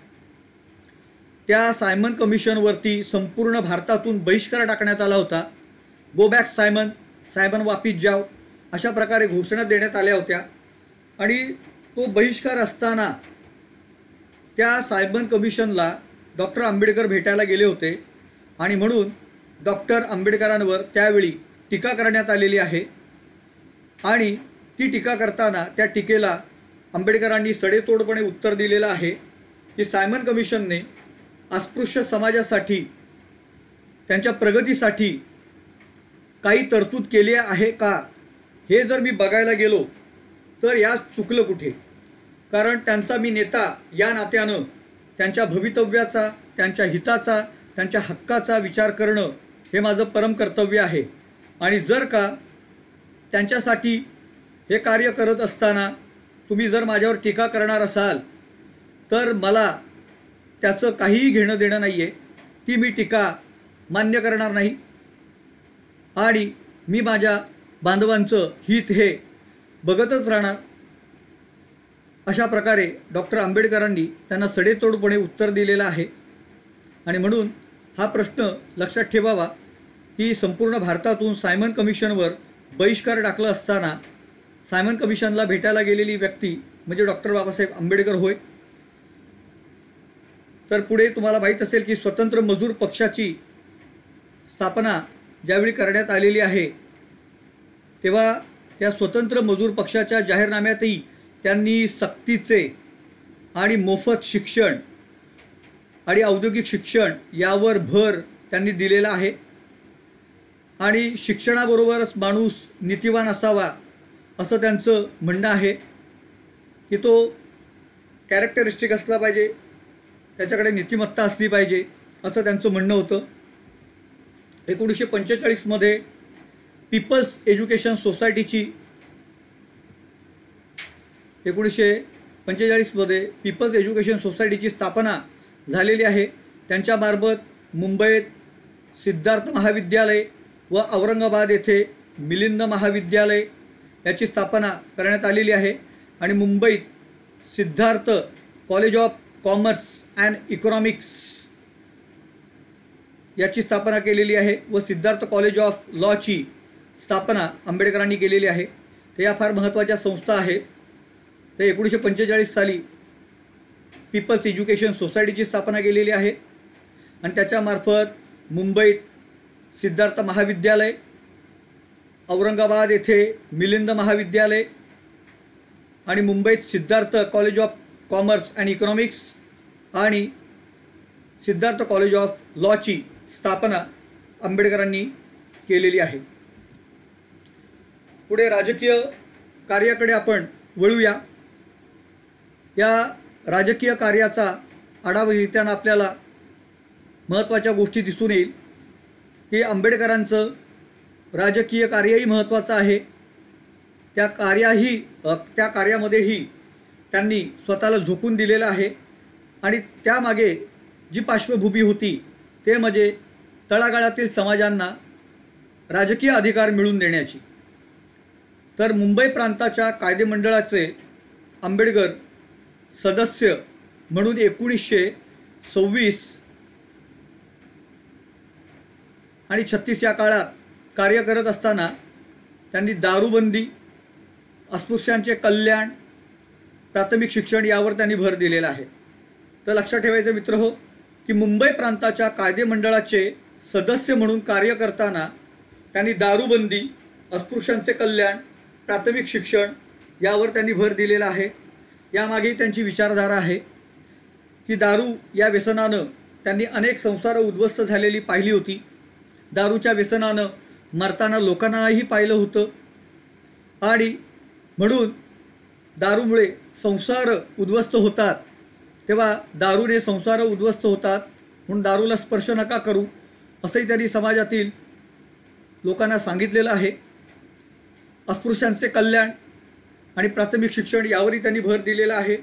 त्या सायमन कमिशनवरती संपूर्ण भारतातून बहिष्कार टाकण्यात आला होता. गो बॅक सायमन, सायमन वापिस जाव अशा प्रकारे घोषणा देण्यात आल्या होत्या आणि तो बहिष्कार असताना त्या सायमन कमिशनला डॉक्टर आंबेडकर भेटायला गेले होते आणि म्हणून डॉक्टर आंबेडकरांवर त्यावेळी टीका करण्यात आलेली आहे आणि ती टीका करताना त्या टीकेला आंबेडकरांनी सडेतोडपणे उत्तर दिलेलं आहे की सायमन कमिशनने अस्पृश्य समाजासाठी त्यांच्या प्रगतीसाठी काही तरतूद केली आहे का हे जर मी बघायला गेलो तर यात चुकलं कुठे. कारण त्यांचा मी नेता या नात्यानं त्यांच्या भवितव्याचा, त्यांच्या हिताचा, त्यांच्या हक्काचा विचार करणं हे माझं परम कर्तव्य आहे. आणि जर का त्यांच्यासाठी हे कार्य करत असताना तुम्ही जर माझ्यावर टीका करणार असाल तर मला त्याचं काहीही घेणं देणं नाही आहे. ती मी टीका मान्य करणार नाही आणि मी माझ्या बांधवांचं हित हे बघतच राहणार. अशा प्रकारे डॉक्टर आंबेडकरांनी त्यांना सडेतोडपणे उत्तर दिलेलं आहे आणि म्हणून हा प्रश्न लक्षात ठेवावा की संपूर्ण भारतातून सायमन कमिशनवर बहिष्कार टाकला असताना सायमन कमिशनला भेटायला गेलेली व्यक्ती म्हणजे डॉक्टर बाबासाहेब आंबेडकर होय. तर पुढे तुम्हाला माहीत असेल की स्वतंत्र मजूर पक्षाची स्थापना ज्यावेळी करण्यात आलेली आहे तेव्हा त्या स्वतंत्र मजूर पक्षाच्या जाहीरनाम्यातही त्यांनी सक्तीचे आणि मोफत शिक्षण आणि औद्योगिक शिक्षण यावर भर त्यांनी दिलेला आहे आणि शिक्षणाबरोबरच माणूस नीतिवान असावा असं त्यांचं म्हणणं आहे की तो कॅरेक्टरिस्टिक असला पाहिजे, त्याच्याकडे नीतिमत्ता असली पाहिजे असं त्यांचं म्हणणं होतं. एकोणीसशे पंचेचाळीसमध्ये पीपल्स एज्युकेशन सोसायटीची एकोणीसशे पंचेचाळीसमध्ये पीपल्स एज्युकेशन सोसायटीची स्थापना झालेली आहे. त्यांच्यामार्फत मुंबईत सिद्धार्थ महाविद्यालय व औरंगाबाद येथे मिलिंद महाविद्यालय याची स्थापना करण्यात आलेली आहे आणि मुंबईत Siddharth college of commerce and economics याची स्थापना केलेली आहे व सिद्धार्थ कॉलेज ऑफ लॉची स्थापना आंबेडकरांनी केलेली आहे. तर या फार महत्त्वाच्या संस्था आहेत. तर एकोणीसशे पंचेचाळीस साली पीपल्स एज्युकेशन सोसायटीची स्थापना केलेली आहे आणि त्याच्यामार्फत मुंबईत सिद्धार्थ महाविद्यालय, औरंगाबाद येथे मिलिंद महाविद्यालय आणि मुंबईत Siddharth college of commerce and economics आणि सिद्धार्थ कॉलेज ऑफ लॉची स्थापना आंबेडकरांनी केलेली आहे. पुढे राजकीय कार्याकडे आपण वळूया. या राजकीय कार्याचा आढावा घेताना आपल्याला महत्त्वाच्या गोष्टी दिसून येईल की आंबेडकरांचं राजकीय कार्यही महत्त्वाचं आहे. त्या कार्याही त्या कार्यामध्येही त्यांनी स्वतःला झोकून दिलेलं आहे आणि त्यामागे जी पार्श्वभूमी होती ते म्हणजे तळागाळातील समाजांना राजकीय अधिकार मिळवून देण्याची. तर मुंबई प्रांताच्या कायदेमंडळाचे आंबेडकर सदस्य म्हणून एकोणीसशे सव्वीस आणि छत्तीस या काळात कार्य करत असताना त्यांनी दारूबंदी, अस्पृश्यांचे कल्याण, प्राथमिक शिक्षण यावर त्यांनी भर दिलेला आहे. तर लक्षात ठेवायचं मित्र हो की मुंबई प्रांताच्या कायदेमंडळाचे सदस्य म्हणून कार्य करताना त्यांनी दारूबंदी, अस्पृश्यांचे कल्याण, प्राथमिक शिक्षण यावर त्यांनी भर दिलेला आहे. यामागे त्यांची विचारधारा आहे की दारू या व्यसनानं त्यांनी अनेक संसार उद्ध्वस्त झालेली पाहिली होती. दारूच्या व्यसनानं मरताना लोकांनाही पाहिलं होतं आणि म्हणून दारूमुळे संसार उद्ध्वस्त होतात. तेव्हा दारूने संसार उद्ध्वस्त होतात म्हणून दारूला स्पर्श नका करू असंही त्यांनी समाजातील लोकांना सांगितलेलं आहे. अस्पृश्यांचे कल्याण आणि प्राथमिक शिक्षण यावरही त्यांनी भर दिलेला आहे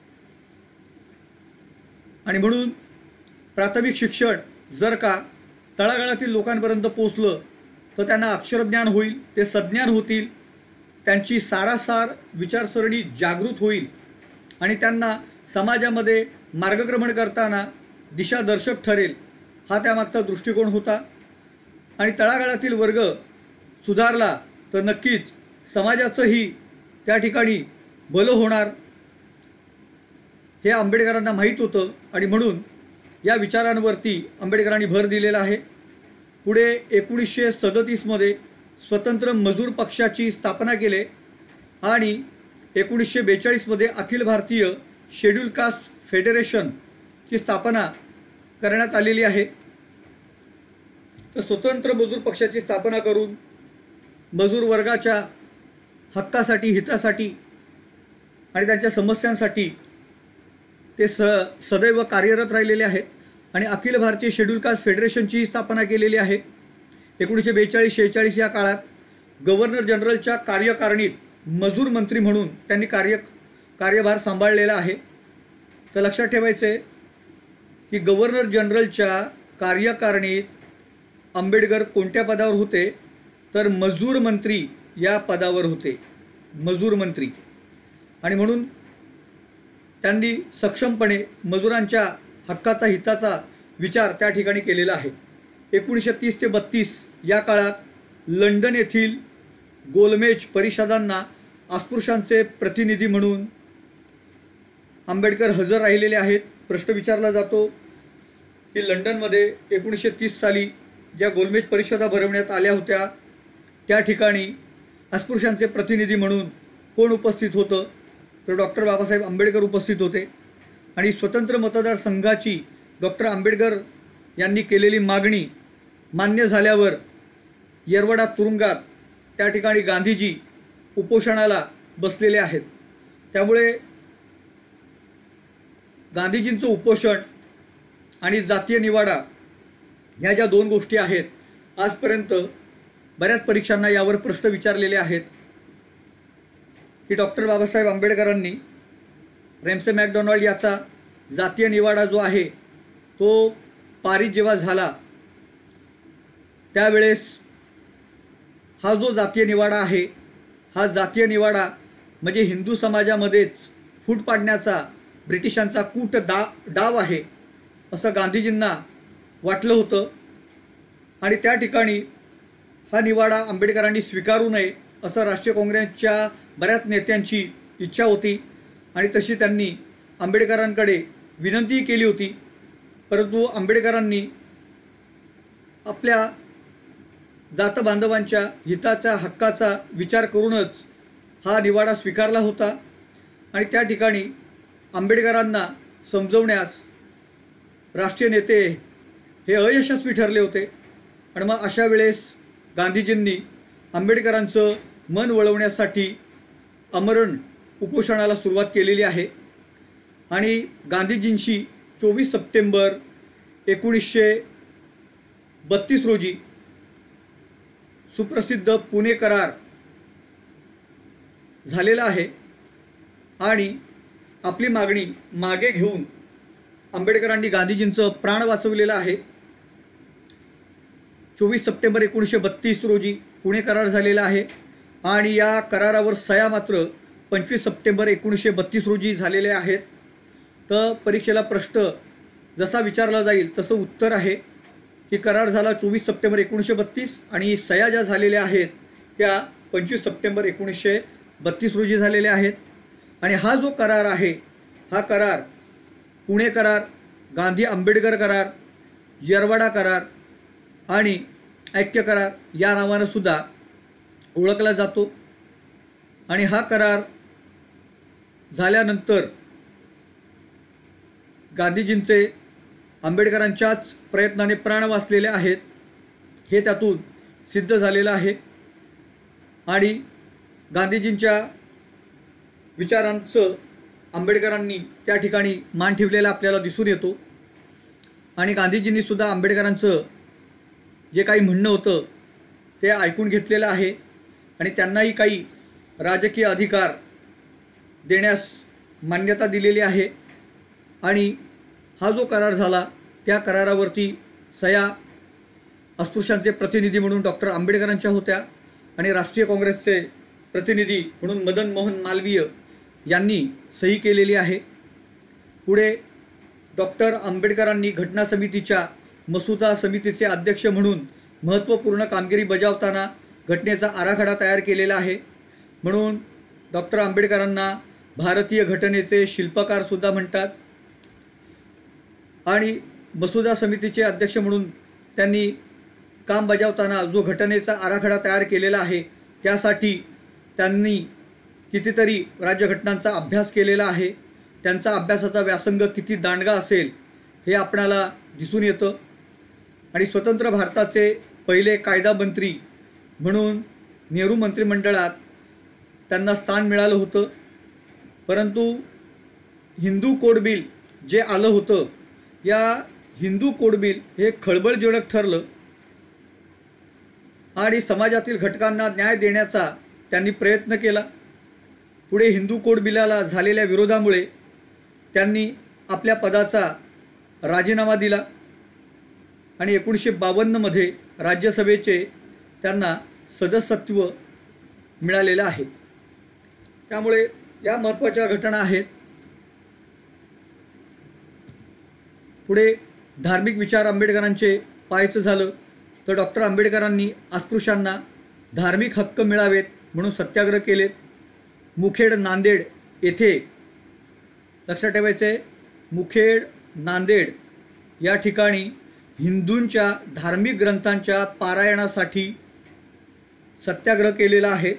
आणि म्हणून प्राथमिक शिक्षण जर का तळागाळातील लोकांपर्यंत पोहोचलं तर त्यांना अक्षरज्ञान होईल, ते सज्ञान होतील, त्यांची सारासार विचारसरणी जागृत होईल आणि त्यांना समाजामध्ये मार्गक्रमण करताना दिशादर्शक ठरेल, हा त्यामागचा दृष्टिकोन होता. आणि तळागाळातील वर्ग सुधारला तर नक्कीच समाजाचंही त्या ठिकाणी भलं होणार हे आंबेडकरांना माहीत होतं आणि म्हणून या विचारांवरती आंबेडकरांनी भर दिलेला आहे. पुढे एकोणीसशे सदतीसमध्ये स्वतंत्र मजूर पक्षाची स्थापना केली आणि एकोणीसशे बेचाळीसमध्ये अखिल भारतीय शेड्यूल कास्ट फेडरेशनची स्थापना करण्यात आलेली आहे. तर स्वतंत्र मजूर पक्षाची स्थापना करून मजूर वर्गाच्या हक्कासाठी, हितासाठी आणि त्यांच्या समस्यांसाठी ते स सदैव कार्यरत राहिलेले आहेत आणि अखिल भारतीय शेड्यूल कास्ट फेडरेशनची स्थापना केलेली आहे. एकोणीसशे बेचाळीस शेहेचाळीस या काळात गव्हर्नर जनरलच्या कार्यकारिणीत मजूर मंत्री म्हणून त्यांनी कार्य कार्यभार सांभाळलेला आहे. तर लक्षात ठेवायचं आहे की गव्हर्नर जनरलच्या कार्यकारिणीत आंबेडकर कोणत्या पदावर होते, तर मजूर मंत्री या पदावर होते, मजूर मंत्री. आणि म्हणून त्यांनी सक्षमपणे मजुरांच्या हक्काचा, हिताचा विचार त्या ठिकाणी केलेला आहे. एकोणीसशे तीस ते बत्तीस या काळात लंडन येथील गोलमेज परिषदांना अस्पृश्यांचे प्रतिनिधी म्हणून आंबेडकर हजर राहिलेले आहेत. प्रश्न विचारला जातो की लंडनमध्ये एकोणीसशे तीस साली ज्या गोलमेज परिषदा भरवण्यात आल्या होत्या त्या ठिकाणी अस्पृश्यांचे प्रतिनिधी म्हणून कोण उपस्थित होतं, तर डॉक्टर बाबासाहेब आंबेडकर उपस्थित होते. आणि स्वतंत्र मतदारसंघाची डॉक्टर आंबेडकर यांनी केलेली मागणी मान्य झाल्यावर येरवडा तुरुंगात त्या ठिकाणी गांधीजी उपोषणाला बसलेले आहेत. त्यामुळे गांधीजींचं उपोषण आणि जातीय निवाडा ह्या ज्या दोन गोष्टी आहेत, आजपर्यंत बऱ्याच परीक्षांना यावर प्रश्न विचारलेले आहेत की डॉक्टर बाबासाहेब आंबेडकरांनी रॅमसे मॅकडोनाल्ड याचा जातीय निवाडा जो आहे तो पारित जेव्हा झाला त्यावेळेस हा जो जातीय निवाडा आहे, हा जातीय निवाडा म्हणजे हिंदू समाजामध्येच फूट पाडण्याचा ब्रिटिशांचा कूट दा डाव आहे असं गांधीजींना वाटलं होतं. आणि त्या ठिकाणी हा निवाडा आंबेडकरांनी स्वीकारू नये असं राष्ट्रीय काँग्रेसच्या बऱ्याच नेत्यांची इच्छा होती आणि तशी त्यांनी आंबेडकरांकडे विनंतीही केली होती. परंतु आंबेडकरांनी आपल्या जात बांधवांच्या हिताचा, हक्काचा विचार करूनच हा निवाडा स्वीकारला होता. आणि त्या ठिकाणी आंबेडकरांना समजवण्यास राष्ट्रीय नेते हे अयशस्वी ठरले होते. आणि मग अशा वेळेस गांधीजींनी आंबेडकरांचं मन वळवण्यासाठी आमरण उपोषणाला सुरुवात केलेली आहे. आणि गांधीजींशी चोवीस सप्टेंबर एकोणीसशे बत्तीस रोजी सुप्रसिद्ध पुणे करार झालेला आहे. आणि आपली मागणी मागे घेऊन आंबेडकरांनी गांधीजींचं प्राण वाचवलेलं आहे. चोवीस सप्टेंबर एकोणीसशे बत्तीस रोजी पुणे करार झालेला आहे आणि या करारावर सह्या मात्र पंचवीस सप्टेंबर एकोणीसशे बत्तीस रोजी झालेले आहेत. तर परीक्षेला प्रश्न जसा विचारला जाईल तसं उत्तर आहे की करार झाला चोवीस सप्टेंबर एकोणीसशे बत्तीस आणि सह्या ज्या झालेल्या आहेत त्या पंचवीस सप्टेंबर एकोणीसशे बत्तीस रोजी झालेल्या आहेत. आणि हा जो करार आहे हा करार पुणे करार, गांधी आंबेडकर करार, येरवडा करार आणि ऐक्य करार या नावानं सुद्धा ओळखला जातो. आणि हा करार झाल्यानंतर गांधीजींचे आंबेडकरांच्याच प्रयत्नाने प्राण वाचलेले आहेत हे त्यातून सिद्ध झालेलं आहे. आणि गांधीजींच्या विचारांचं आंबेडकरांनी त्या ठिकाणी मान ठेवलेला आपल्याला दिसून येतो. आणि गांधीजींनी सुद्धा आंबेडकरांचं जे काही म्हणणं होतं ते ऐकून घेतलेलं आहे आणि त्यांनाही काही राजकीय अधिकार देण्यास मान्यता दिलेली आहे. आणि हा जो करार झाला त्या करारावरती सह्या अस्पृश्यांचे प्रतिनिधी म्हणून डॉक्टर आंबेडकरांच्या होत्या आणि राष्ट्रीय काँग्रेसचे प्रतिनिधी म्हणून मदन मोहन मालवीय यांनी सही केलेली आहे। पुढे डॉक्टर आंबेडकरांनी घटना समितीच्या मसुदा समितीचे अध्यक्ष म्हणून महत्त्वपूर्ण कामगिरी बजावताना घटनेचा आराखडा तयार केलेला आहे, म्हणून डॉक्टर आंबेडकरांना भारतीय घटनेचे शिल्पकार सुद्धा म्हणतात। आणि मसुदा समितीचे अध्यक्ष म्हणून त्यांनी काम बजावताना जो घटनेचा आराखडा तयार केलेला आहे त्यासाठी त्यांनी कितीतरी राज्यघटनांचा अभ्यास केलेला आहे। त्यांचा अभ्यासाचा व्यासंग किती दांडगा असेल हे आपणाला दिसून येतं। आणि स्वतंत्र भारताचे पहिले कायदा मंत्री म्हणून नेहरू मंत्रिमंडळात त्यांना स्थान मिळालं होतं, परंतु हिंदू कोड बिल जे आलं होतं या हिंदू कोड बिल हे खळबळजनक ठरलं आणि समाजातील घटकांना न्याय देण्याचा त्यांनी प्रयत्न केला। पुढे हिंदू कोड बिलाला झालेल्या विरोधामुळे त्यांनी आपल्या पदाचा राजीनामा दिला आणि एकोणीसशे बावन्नमध्ये राज्यसभेचे त्यांना सदस्यत्व मिळालेलं आहे। त्यामुळे या महत्त्वाच्या घटना आहेत। पुढे धार्मिक विचार आंबेडकरांचे पाहायचं झालं तर डॉक्टर आंबेडकरांनी अस्पृश्यांना धार्मिक हक्क मिळावेत म्हणून सत्याग्रह केलेत। मुखेड नांदेड येथे लक्षात ठेवायचे, मुखेड नांदेड या ठिकाणी हिंदूंच्या धार्मिक ग्रंथांच्या पारायणासाठी सत्याग्रह केलेला आहे।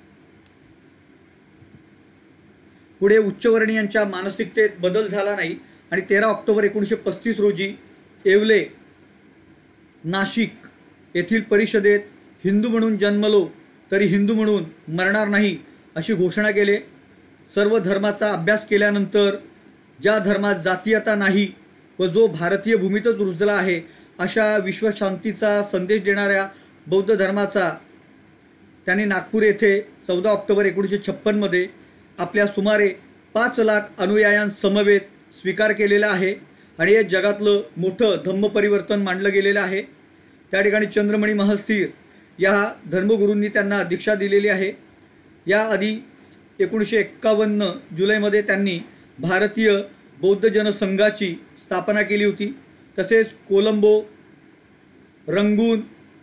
पुढे उच्चवर्णीयांच्या मानसिकतेत बदल झाला नाही आणि तेरा ऑक्टोबर एकोणीसशे पस्तीस रोजी येवले नाशिक येथील परिषदेत हिंदू म्हणून जन्मलो तरी हिंदू म्हणून मरणार नाही अशी घोषणा केली। सर्व धर्माचा अभ्यास केल्यानंतर ज्या धर्मात जातीयता नाही व जो भारतीय भूमीतच रुजला आहे अशा विश्वशांतीचा संदेश देणाऱ्या बौद्ध धर्माचा त्यांनी नागपूर येथे चौदा ऑक्टोबर एकोणीसशे छप्पनमध्ये आपल्या सुमारे पाच लाख अनुयायांसमवेत स्वीकार केलेला आहे आणि हे जगातलं मोठं धम्म परिवर्तन मानलं गेलेलं आहे। त्या ठिकाणी चंद्रमणी महस्थिर या धर्मगुरूंनी त्यांना दीक्षा दिलेली आहे। याआधी एकोणीसशे एक्कावन्न जुलैमध्ये त्यांनी भारतीय बौद्ध जनसंघाची स्थापना केली होती। तसेच कोलंबो, रंगून,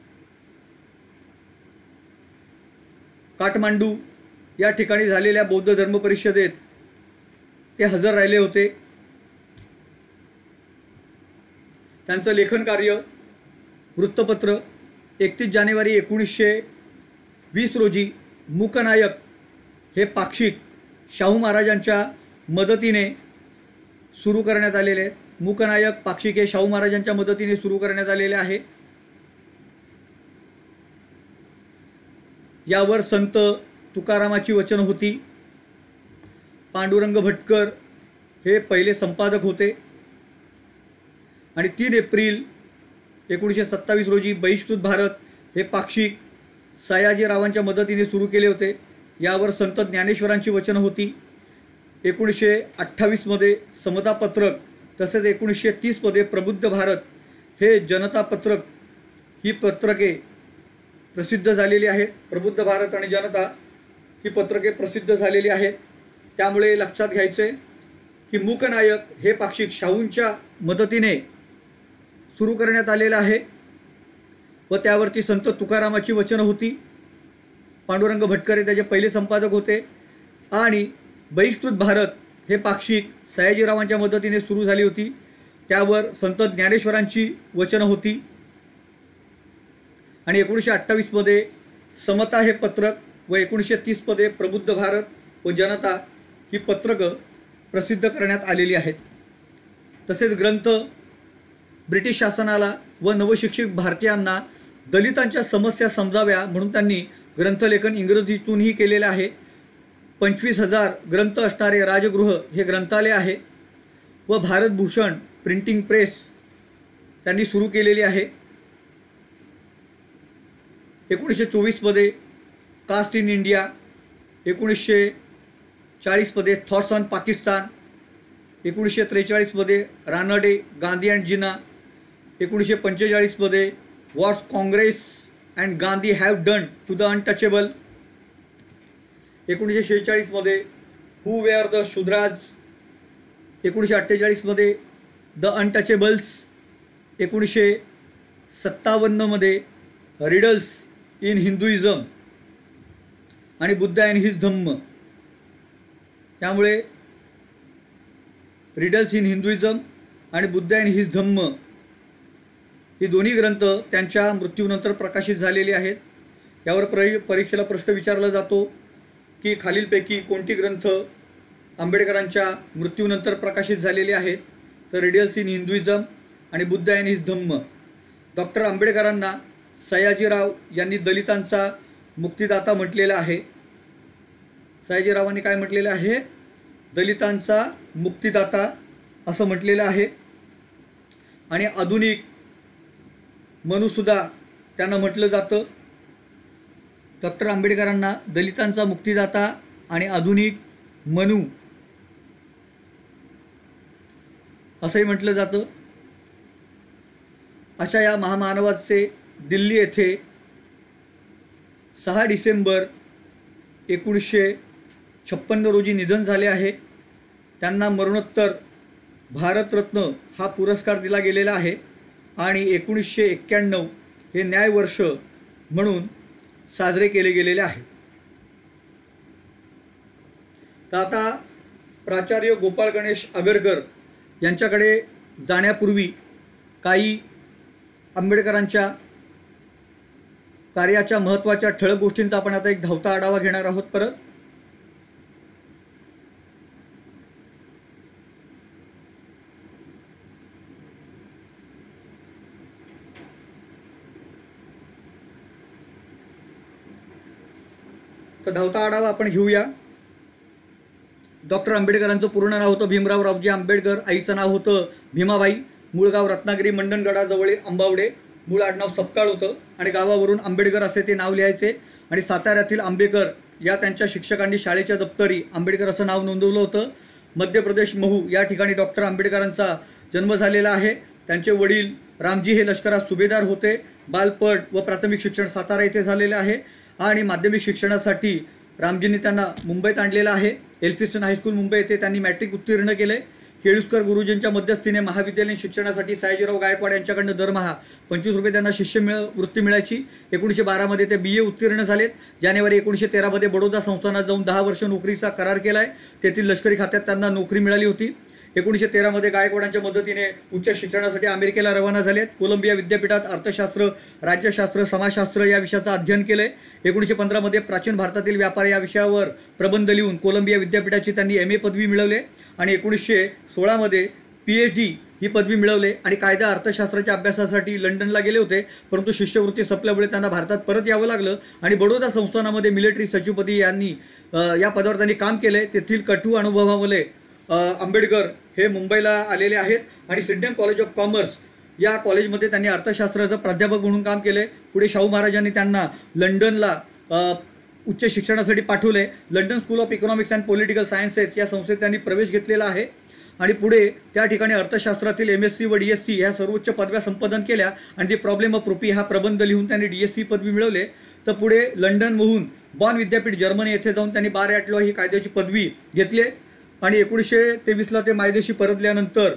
काठमांडू या ठिकाणी झालेल्या बौद्ध धर्म परिषदेत ते हजर राहिले होते। त्यांचं लेखन कार्य वृत्तपत्र एकतीस जानेवारी एकोणीसशे वीस रोजी मूकनायक हे पाक्षिक शाहू महाराजांच्या मदतीने सुरू करण्यात आलेले आहेत। मूकनायक पाक्षिक हे शाहू महाराजांच्या मदतीने सुरू करण्यात आलेले आहे। यावर संत तुकारामाची वचन होती। पांडुरंग भटकर हे पहिले संपादक होते आणि तीन एप्रिल एकोणीसशे सत्तावीस रोजी बहिष्कृत भारत हे पाक्षिक सयाजीरावांच्या मदतीने सुरू केले होते। यावर संत ज्ञानेश्वरांची वचन होती। एकोणीसशे अठ्ठावीसमध्ये समता पत्रक तसेच एकोणीसशे तीसमध्ये प्रबुद्ध भारत हे जनता पत्रक ही पत्रके प्रसिद्ध झालेली आहेत। प्रबुद्ध भारत आणि जनता ही पत्रके प्रसिद्ध झालेली आहेत। त्यामुळे लक्षात घ्यायचे की मूकनायक हे पाक्षिक शाहूंच्या मदतीने सुरू करण्यात आलेलं आहे व त्यावरती संत तुकारामाची वचनं होती। पांडुरंग भटकर त्याचे पहिले संपादक होते आणि बहिष्कृत भारत हे पाक्षिक सयाजीरावांच्या मदतीने सुरू झाली होती। त्यावर संत ज्ञानेश्वरांची वचनं होती आणि एकोणीसशे अठ्ठावीसमध्ये समता हे पत्रक व एकोणीसशे तीसमध्ये प्रबुद्ध भारत व जनता ही पत्रकं प्रसिद्ध करण्यात आलेली आहेत। तसेच ग्रंथ ब्रिटिश शासनाला व नवशिक्षित भारतीयांना दलितांच्या समस्या समजाव्या म्हणून त्यांनी ग्रंथलेखन इंग्रजीतूनही केलेले आहे। पंचवीस हजार ग्रंथ असणारे राजगृह हे ग्रंथालय आहे व भारतभूषण प्रिंटिंग प्रेस त्यांनी सुरू केलेली आहे। एकोणीसशे चोवीसमध्ये कास्ट इन इंडिया, एकोणीसशे चाळीसमध्ये थॉट्स ऑन पाकिस्तान, एकोणीसशे त्रेचाळीसमध्ये रानडे गांधी अँड जिना, एकोणीसशे पंचेचाळीसमध्ये what's Congress and Gandhi have done to the untouchable. एकोणीसशे शेहेचाळीसमध्ये हू वेअर द शूद्राज. एकोणीसशे अठ्ठेचाळीसमध्ये द अनटचेबल्स. एकोणीसशे सत्तावन्नमध्ये रिडल्स इन हिंदुइझम आणि बुद्ध अँड हिज धम्म. त्यामुळे रिडल्स इन हिंदुइझम आणि बुद्ध अँड हिज धम्म ही दोन्ही ग्रंथ त्यांच्या मृत्यूनंतर प्रकाशित झालेली आहेत. यावर परि परीक्षेला प्रश्न विचारला जातो की खालीलपैकी कोणती ग्रंथ आंबेडकरांच्या मृत्यूनंतर प्रकाशित झालेली आहेत. तर रिडल्स इन हिंदुइझम आणि Buddha and his Dhamma. Doctor आंबेडकरांना सयाजीराव यांनी दलितांचा मुक्तिदाता म्हटलेला आहे. सयाजीरावांनी काय म्हटलेलं आहे? दलितांचा मुक्तिदाता असं म्हटलेलं आहे. आणि आधुनिक मनुसुद्धा त्यांना म्हटलं जातं. डॉक्टर आंबेडकरांना दलितांचा मुक्तिदाता आणि आधुनिक मनु असंही म्हटलं जातं. अशा या महामानवाचे दिल्ली येथे सहा डिसेंबर एकोणीसशे छप्पन्न रोजी निधन झाले आहे. त्यांना मरणोत्तर भारतरत्न हा पुरस्कार दिला गेलेला आहे आणि एकोणीसशे एक्क्याण्णव हे न्याय वर्ष म्हणून साजरे केले गेलेले आहे. तर आता प्राचार्य गोपाळ गणेश आगरकर यांच्याकडे जाण्यापूर्वी काही आंबेडकरांच्या कार्याच्या महत्त्वाच्या ठळक गोष्टींचा आपण आता एक धावता आढावा घेणार आहोत. परत तर धावता आढावा आपण घेऊया. डॉक्टर आंबेडकरांचं पूर्ण नाव होतं भीमराव रावजी आंबेडकर. आईचं नाव होतं भीमाबाई. मूळ गाव रत्नागिरी मंडणगडाजवळ आंबावडे. मूळ आडनाव सपकाळ होतं आणि गावावरून आंबेडकर असे ते नाव लिहायचे. आणि साताऱ्यातील आंबेकर या त्यांच्या शिक्षकांनी शाळेच्या दप्तरी आंबेडकर असं नाव नोंदवलं होतं. मध्य प्रदेश महू या ठिकाणी डॉक्टर आंबेडकरांचा जन्म झालेला आहे. त्यांचे वडील रामजी हे लष्करात सुभेदार होते. बालपण व प्राथमिक शिक्षण सातारा येथे झालेले आहे आणि माध्यमिक शिक्षणासाठी रामजींनी त्यांना मुंबईत आणलेलं आहे. एल्फिस्टन हायस्कूल मुंबई येथे त्यांनी मॅट्रिक उत्तीर्ण केले. केळुस्कर गुरुजींच्या मध्यस्थीने महाविद्यालयीन शिक्षणासाठी सयाजीराव गायकवाड यांच्याकडनं दरमहा पंचवीस रुपये त्यांना शिष्य मिळ वृत्ती मिळायची. एकोणीसशे बारामध्ये ते बी ए उत्तीर्ण झालेत. जानेवारी एकोणीसशे तेरामध्ये बडोदा संस्थानात जाऊन दहा वर्ष नोकरीचा करार केला आहे. तेथील लष्करी खात्यात त्यांना नोकरी मिळाली होती. एकोणीसशे तेरामध्ये गायकवाडांच्या मदतीने उच्च शिक्षणासाठी अमेरिकेला रवाना झालेत. कोलंबिया विद्यापीठात अर्थशास्त्र, राज्यशास्त्र, समाजशास्त्र या विषयाचं अध्ययन केलं आहे. एकोणीसशे पंधरामध्ये प्राचीन भारतातील व्यापार या विषयावर प्रबंध लिहून कोलंबिया विद्यापीठाची त्यांनी एम ए पदवी मिळवले आणि एकोणीसशे सोळामध्ये पी एच डी ही पदवी मिळवले आणि कायदा अर्थशास्त्राच्या अभ्यासासाठी लंडनला गेले होते. परंतु शिष्यवृत्ती संपल्यामुळे त्यांना भारतात परत यावं लागलं आणि बडोदा संस्थानामध्ये मिलिटरी सचिवपदी यांनी या पदावर त्यांनी काम केले. तेथील कटू अनुभवामुळे आंबेडकर हे मुंबईला आलेले आहेत आणि सिडनी कॉलेज ऑफ कॉमर्स या कॉलेजमध्ये त्यांनी अर्थशास्त्राचं प्राध्यापक म्हणून काम केले. पुढे शाहू महाराजांनी त्यांना लंडनला उच्च शिक्षणासाठी पाठवले. London school of economics and political sciences या संस्थेत त्यांनी प्रवेश घेतलेला आहे आणि पुढे त्या ठिकाणी अर्थशास्त्रातील एम एस सी व डी एस सी ह्या सर्वोच्च पदव्या संपादन केल्या आणि दी प्रॉब्लेम ऑफ रुपी हा प्रबंध लिहून त्यांनी डी एस सी पदवी मिळवले. तर पुढे लंडनमधून बॉन विद्यापीठ जर्मनी येथे जाऊन त्यांनी बार ॲट लॉ ही कायद्याची पदवी घेतली आणि एकोणीसशे तेवीसला ते मायदेशी परतल्यानंतर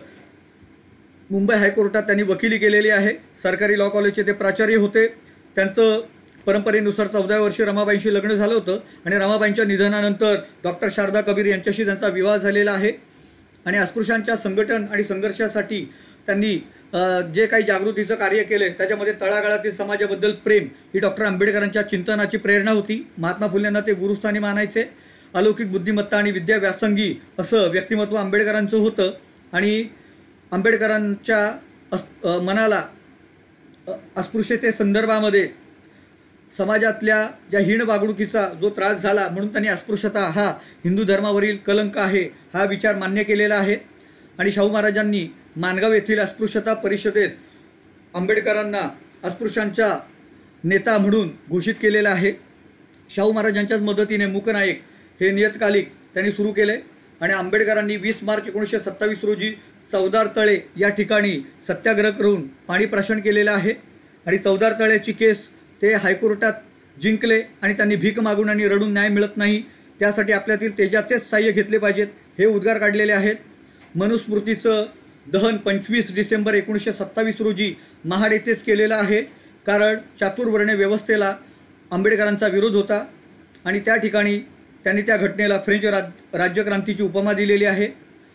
मुंबई हायकोर्टात त्यांनी वकिली केलेली आहे. सरकारी लॉ कॉलेजचे ते प्राचार्य होते. त्यांचं परंपरेनुसार चौदाव्या वर्षी रमाबाईंशी लग्न झालं होतं आणि रमाबाईंच्या निधनानंतर डॉक्टर शारदा कबीर यांच्याशी त्यांचा विवाह झालेला आहे आणि अस्पृश्यांच्या संघटन आणि संघर्षासाठी त्यांनी जे काही जागृतीचं कार्य केले त्याच्यामध्ये तळागाळातील समाजाबद्दल प्रेम ही डॉक्टर आंबेडकरांच्या चिंतनाची प्रेरणा होती. महात्मा फुलेंना ते गुरुस्थानी मानायचे. अलौकिक बुद्धिमत्ता आणि विद्या व्यासंगी असं व्यक्तिमत्व आंबेडकरांचं होतं आणि आंबेडकरांच्या अस मनाला अस्पृश्यते संदर्भामध्ये समाजातल्या ज्या हीन वागणुकीचा जो त्रास झाला म्हणून त्यांनी अस्पृश्यता हा हिंदू धर्मावरील कलंक आहे हा विचार मान्य केलेला आहे आणि शाहू महाराजांनी माणगाव येथील अस्पृश्यता परिषदेत आंबेडकरांना अस्पृश्यांचा नेता म्हणून घोषित केलेला आहे. शाहू महाराजांच्याच मदतीने मूकनायक हे नियतकालिक त्यांनी सुरू केले आणि आंबेडकरांनी वीस मार्च एकोणीसशे सत्तावीस रोजी चौदार तळे या ठिकाणी सत्याग्रह करून पाणी प्राशन केलेलं आहे आणि चौदार तळ्याची केस ते हायकोर्टात जिंकले आणि त्यांनी भीक मागून आणि रडून न्याय मिळत नाही, त्यासाठी आपल्यातील तेजाचेच साह्य घेतले पाहिजेत, हे उद्गार काढलेले आहेत. मनुस्मृतीचं दहन पंचवीस डिसेंबर एकोणीसशे सत्तावीस रोजी महाड येथेच केलेलं आहे, कारण चातुर्वर्ण्य व्यवस्थेला आंबेडकरांचा विरोध होता आणि त्या ठिकाणी त्यांनी त्या घटनेला फ्रेंच राज राज्यक्रांतीची उपमा दिलेली आहे.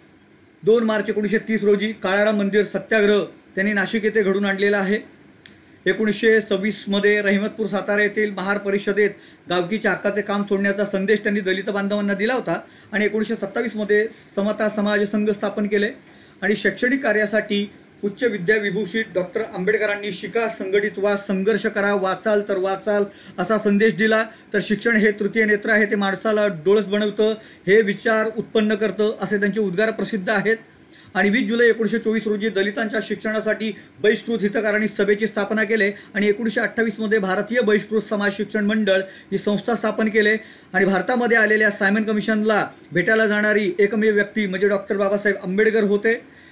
दोन मार्च एकोणीसशे तीस रोजी काळाराम मंदिर सत्याग्रह त्यांनी नाशिक येथे घडून आणलेला आहे. एकोणीसशे सव्वीसमध्ये रहिमतपूर सातारा येथील महार परिषदेत गावकीच्या हक्काचे काम सोडण्याचा संदेश त्यांनी दलित बांधवांना दिला होता आणि एकोणीसशे सत्तावीसमध्ये समता समाज संघ स्थापन केले आणि शैक्षणिक कार्यासाठी उच्च विद्याविभूषित डॉक्टर आंबेडकरांनी शिका, संघटित व्हा, संघर्ष करा, वाचाल तर वाचाल असा संदेश दिला. तर शिक्षण हे तृतीय नेत्र आहे, ते माणसाला डोळस बनवतं, हे विचार उत्पन्न करतं, असे त्यांचे उद्गार प्रसिद्ध आहेत. आणि वीस जुलै एकोणीसशे चोवीस रोजी दलितांच्या शिक्षणासाठी बहिष्कृत हितकारांनी सभेची स्थापना केली आणि एकोणीसशे अठ्ठावीसमध्ये भारतीय बहिष्कृत समाज शिक्षण मंडळ ही संस्था स्थापन केले आणि भारतामध्ये आलेल्या सायमन कमिशनला भेटायला जाणारी एकमेव व्यक्ती म्हणजे डॉक्टर बाबासाहेब आंबेडकर होते.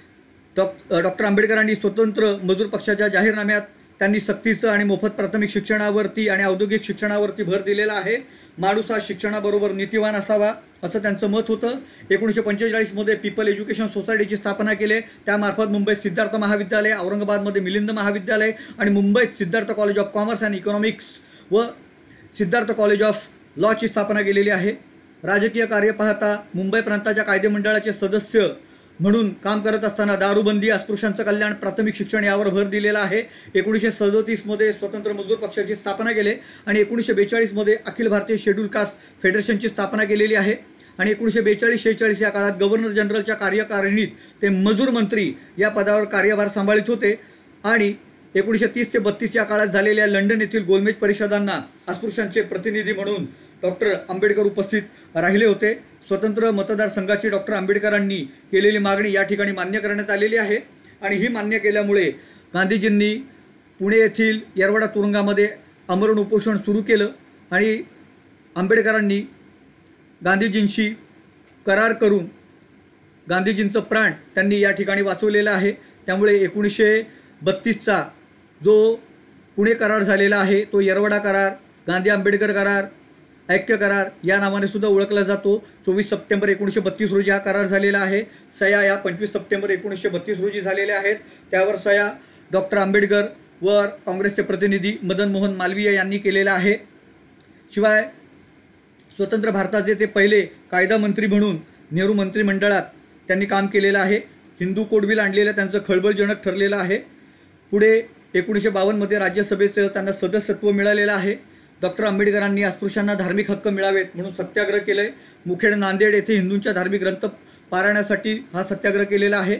डॉ डॉक्टर आंबेडकरांनी स्वतंत्र मजूर पक्षाच्या जाहीरनाम्यात त्यांनी सक्तीचं आणि मोफत प्राथमिक शिक्षणावरती आणि औद्योगिक शिक्षणावरती भर दिलेला आहे. माणूस हा शिक्षणाबरोबर नीतिवान असावा असं त्यांचं मत होतं. एकोणीसशे पंचेचाळीसमध्ये पीपल एज्युकेशन सोसायटीची स्थापना केली, त्यामार्फत मुंबईत सिद्धार्थ महाविद्यालय, औरंगाबादमध्ये मिलिंद महाविद्यालय आणि मुंबईत Siddharth college of commerce and economics व सिद्धार्थ कॉलेज ऑफ लॉची स्थापना केलेली आहे. राजकीय कार्य पाहता मुंबई प्रांताच्या कायदेमंडळाचे सदस्य म्हणून काम करत असताना दारूबंदी, अस्पृश्यांचं कल्याण, प्राथमिक शिक्षण यावर भर दिलेला आहे. एकोणीसशे सदोतीसमध्ये स्वतंत्र मजूर पक्षाची स्थापना केली आणि एकोणीसशे बेचाळीसमध्ये अखिल भारतीय शेड्यूल कास्ट फेडरेशनची स्थापना केलेली आहे आणि एकोणीसशे बेचाळीस शेहेचाळीस या काळात गव्हर्नर जनरलच्या कार्यकारिणीत ते मजूर मंत्री या पदावर कार्यभार सांभाळत होते आणि एकोणीसशे तीस ते बत्तीस या काळात झालेल्या लंडन येथील गोलमेज परिषदांना अस्पृश्यांचे प्रतिनिधी म्हणून डॉक्टर आंबेडकर उपस्थित राहिले होते. स्वतंत्र मतदारसंघाची डॉक्टर आंबेडकरांनी केलेली मागणी या ठिकाणी मान्य करण्यात आलेली आहे आणि ही मान्य केल्यामुळे गांधीजींनी पुणे येथील येरवडा तुरुंगामध्ये आमरण उपोषण सुरू केलं आणि आंबेडकरांनी गांधीजींशी करार करून गांधीजींचं प्राण त्यांनी या ठिकाणी वाचवलेलं आहे. त्यामुळे एकोणीसशे बत्तीसचा जो पुणे करार झालेला आहे तो येरवडा करार, गांधी आंबेडकर करार, ऐक्य करार या नावाने सुद्धा ओळखला जातो. चोवीस सप्टेंबर एकोणीसशे बत्तीस रोजी हा करार झालेला आहे. सह्या या पंचवीस सप्टेंबर एकोणीसशे बत्तीस रोजी झालेल्या आहेत. त्यावर सह्या डॉक्टर आंबेडकर व काँग्रेसचे प्रतिनिधी मदन मोहन मालवीय यांनी केलेला आहे. शिवाय स्वतंत्र भारताचे ते पहिले कायदा मंत्री म्हणून नेहरू मंत्रिमंडळात त्यांनी काम केलेलं आहे. हिंदू कोड बिल आणलेलं त्यांचं खळबळजनक ठरलेलं आहे. पुढे एकोणीसशे बावन्नमध्ये राज्यसभेचं त्यांना सदस्यत्व मिळालेलं आहे. डॉक्टर आंबेडकरांनी अस्पृश्यांना धार्मिक हक्क मिळावेत म्हणून सत्याग्रह केले. मुखेड नांदेड येथे हिंदूंच्या धार्मिक ग्रंथ पाळण्यासाठी हा सत्याग्रह केलेला आहे.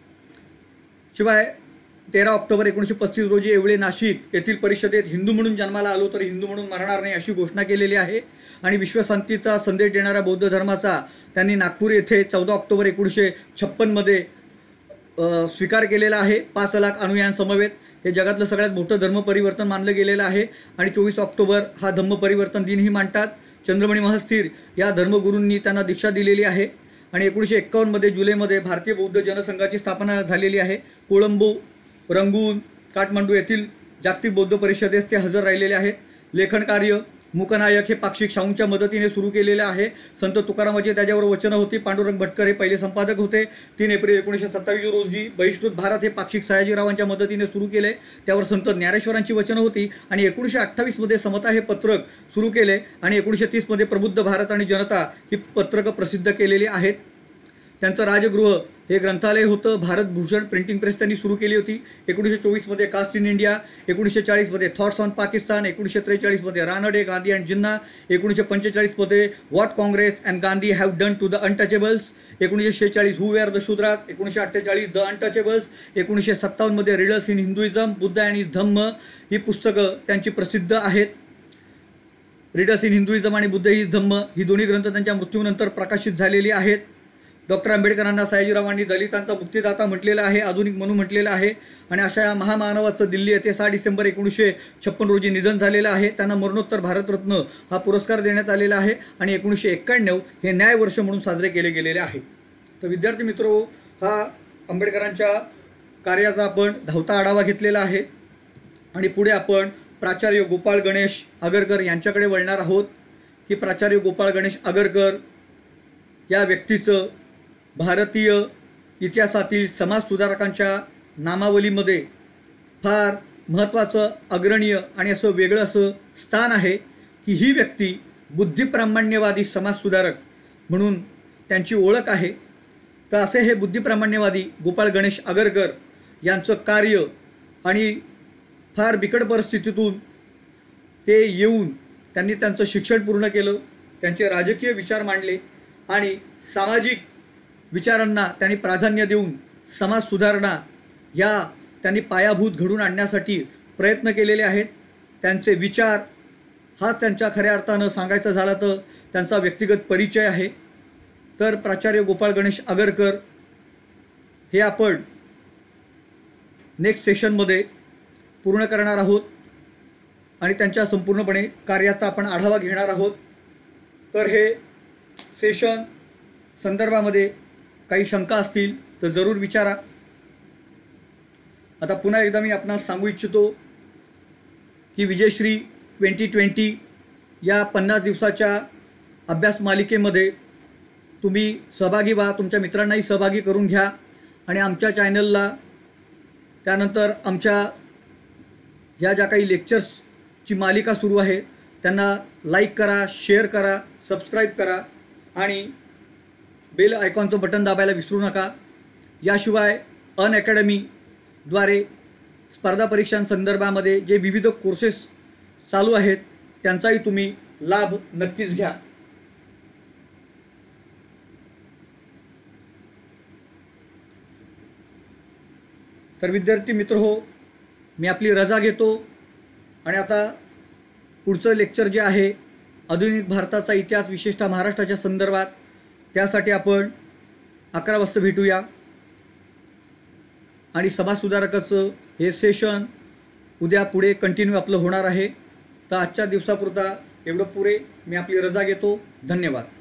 शिवाय तेरा ऑक्टोबर एकोणीसशे पस्तीस रोजी एवढे नाशिक येथील परिषदेत हिंदू म्हणून जन्माला आलो तर हिंदू म्हणून मरणार नाही अशी घोषणा केलेली आहे आणि विश्वशांतीचा संदेश देणाऱ्या बौद्ध धर्माचा त्यांनी नागपूर येथे चौदा ऑक्टोबर एकोणीसशे छप्पनमध्ये स्वीकार केलेला आहे. पाच लाख अनुयायांसमवेत हे जगातलं सगळ्यात मोठं धर्म परिवर्तन मानलं गेलेलं आहे आणि चोवीस ऑक्टोबर हा धम्म परिवर्तन दिनही मानतात. चंद्रमणी महस्थिर या धर्मगुरूंनी त्यांना दीक्षा दिलेली आहे आणि एकोणीसशे एक्कावन्नमध्ये जुलैमध्ये भारतीय बौद्ध जनसंघाची स्थापना झालेली आहे. कोळंबो, रंगून, काठमांडू येथील जागतिक बौद्ध परिषदेस ते हजर राहिलेले आहेत. लेखन कार्य मूकनायक हे पाक्षिक शाहूंच्या मदतीने सुरू केलेले आहे. संत तुकारामाची त्याच्यावर वचनं होती. पांडुरंग भटकर हे पहिले संपादक होते. तीन एप्रिल एकोणीसशे सत्तावीस रोजी बहिष्कृत भारत हे पाक्षिक सयाजीरावांच्या मदतीने सुरू केले. त्यावर संत ज्ञानेश्वरांची वचनं होती आणि एकोणीसशे अठ्ठावीसमध्ये समता हे पत्रक सुरू केले आणि एकोणीसशे तीसमध्ये प्रबुद्ध भारत आणि जनता ही पत्रकं प्रसिद्ध केलेली आहेत. त्यांचं राजगृह हे ग्रंथालय होतं. भारत भूषण प्रिंटिंग प्रेस त्यांनी सुरू केली होती. एकोणीसशे चोवीसमध्ये कास्ट इन इंडिया, एकोणीसशे चाळीसमध्ये थॉट्स ऑन पाकिस्तान, एकोणीसशे त्रेचाळीसमध्ये रानडे, गांधी अँड जिन्ना, एकोणीसशे पंचेचाळीसमध्ये what Congress and Gandhi have done to the untouchables, एकोणीसशे शेहेचाळीस हू वेअर द शूद्रास, एकोणीसशे अठ्ठेचाळीस द अनटचेबल्स, एकोणीसशे सत्तावन्नमध्ये riddles in Hinduism, Buddha and is Dhamma ही पुस्तकं त्यांची प्रसिद्ध आहेत. रिडल्स इन हिंदुइझम आणि बुद्ध इज धम्म ही दोन्ही ग्रंथ त्यांच्या मृत्यूनंतर प्रकाशित झालेली आहेत. डॉक्टर आंबेडकरांना सयाजीरावांनी दलितांचा मुक्तिदाता म्हटलेलं आहे, आधुनिक म्हणून म्हटलेलं आहे आणि अशा या महामानवाचं दिल्ली येथे सहा डिसेंबर एकोणीसशे छप्पन रोजी निधन झालेलं आहे. त्यांना मरणोत्तर भारतरत्न हा पुरस्कार देण्यात आलेला आहे आणि एकोणीसशे एक्क्याण्णव हे न्याय वर्ष म्हणून साजरे केले गेलेले आहे. तर विद्यार्थी मित्रो, हा आंबेडकरांच्या कार्याचा आपण धावता आढावा घेतलेला आहे आणि पुढे आपण प्राचार्य गोपाळ गणेश आगरकर यांच्याकडे वळणार आहोत की प्राचार्य गोपाळ गणेश आगरकर या व्यक्तीचं भारतीय इतिहासातील समाजसुधारकांच्या नामावलीमध्ये फार महत्त्वाचं अग्रणीय आणि असं वेगळं असं स्थान आहे की ही व्यक्ती बुद्धिप्रामाण्यवादी समाजसुधारक म्हणून त्यांची ओळख आहे. तर असे हे बुद्धिप्रामाण्यवादी गोपाळ गणेश आगरकर यांचं कार्य आणि फार बिकट परिस्थितीतून ते येऊन त्यांनी त्यांचं शिक्षण पूर्ण केलं, त्यांचे राजकीय विचार मांडले आणि सामाजिक विचारांना त्यांनी प्राधान्य देऊन समाज सुधारणा या त्यांनी पायाभूत घडून आणण्यासाठी प्रयत्न केलेले आहेत. त्यांचे विचार हाच त्यांच्या खऱ्या अर्थानं सांगायचं झालं तर त्यांचा व्यक्तिगत परिचय आहे. तर प्राचार्य गोपाळ गणेश आगरकर हे आपण नेक्स्ट सेशनमध्ये पूर्ण करणार आहोत आणि त्यांच्या संपूर्णपणे कार्याचा आपण आढावा घेणार आहोत. तर हे सेशन संदर्भामध्ये काही शंका असतील तर जरूर विचारा. आता पुन्हा एकदा मी आपणास सांगू इच्छितो की विजयश्री ट्वेंटी ट्वेंटी या पन्नास दिवसाच्या अभ्यास मालिकेमध्ये तुम्ही सहभागी व्हा, तुमच्या मित्रांनाही सहभागी करून घ्या आणि आमच्या चॅनलला त्यानंतर आमच्या ह्या ज्या काही लेक्चर्सची मालिका सुरू आहे त्यांना लाईक करा, शेअर करा, सबस्क्राईब करा आणि बेल आयकॉनचं बटन दाबायला विसरू नका. याशिवाय अन अकॅडमीद्वारे स्पर्धा परीक्षांसंदर्भामध्ये जे विविध कोर्सेस चालू आहेत त्यांचाही तुम्ही लाभ नक्कीच घ्या. तर विद्यार्थी मित्र हो, मी आपली रजा घेतो आणि आता पुढचं लेक्चर जे आहे आधुनिक भारताचा इतिहास विशेषतः महाराष्ट्राच्या संदर्भात त्यासाठी आपण अकरा वाजता भेटूया आणि समाजसुधारकाचं हे सेशन उद्या पुढे कंटिन्यू आपलं होणार आहे. तर आजच्या दिवसापुरता एवढं पुरे. मी आपली रजा घेतो. धन्यवाद.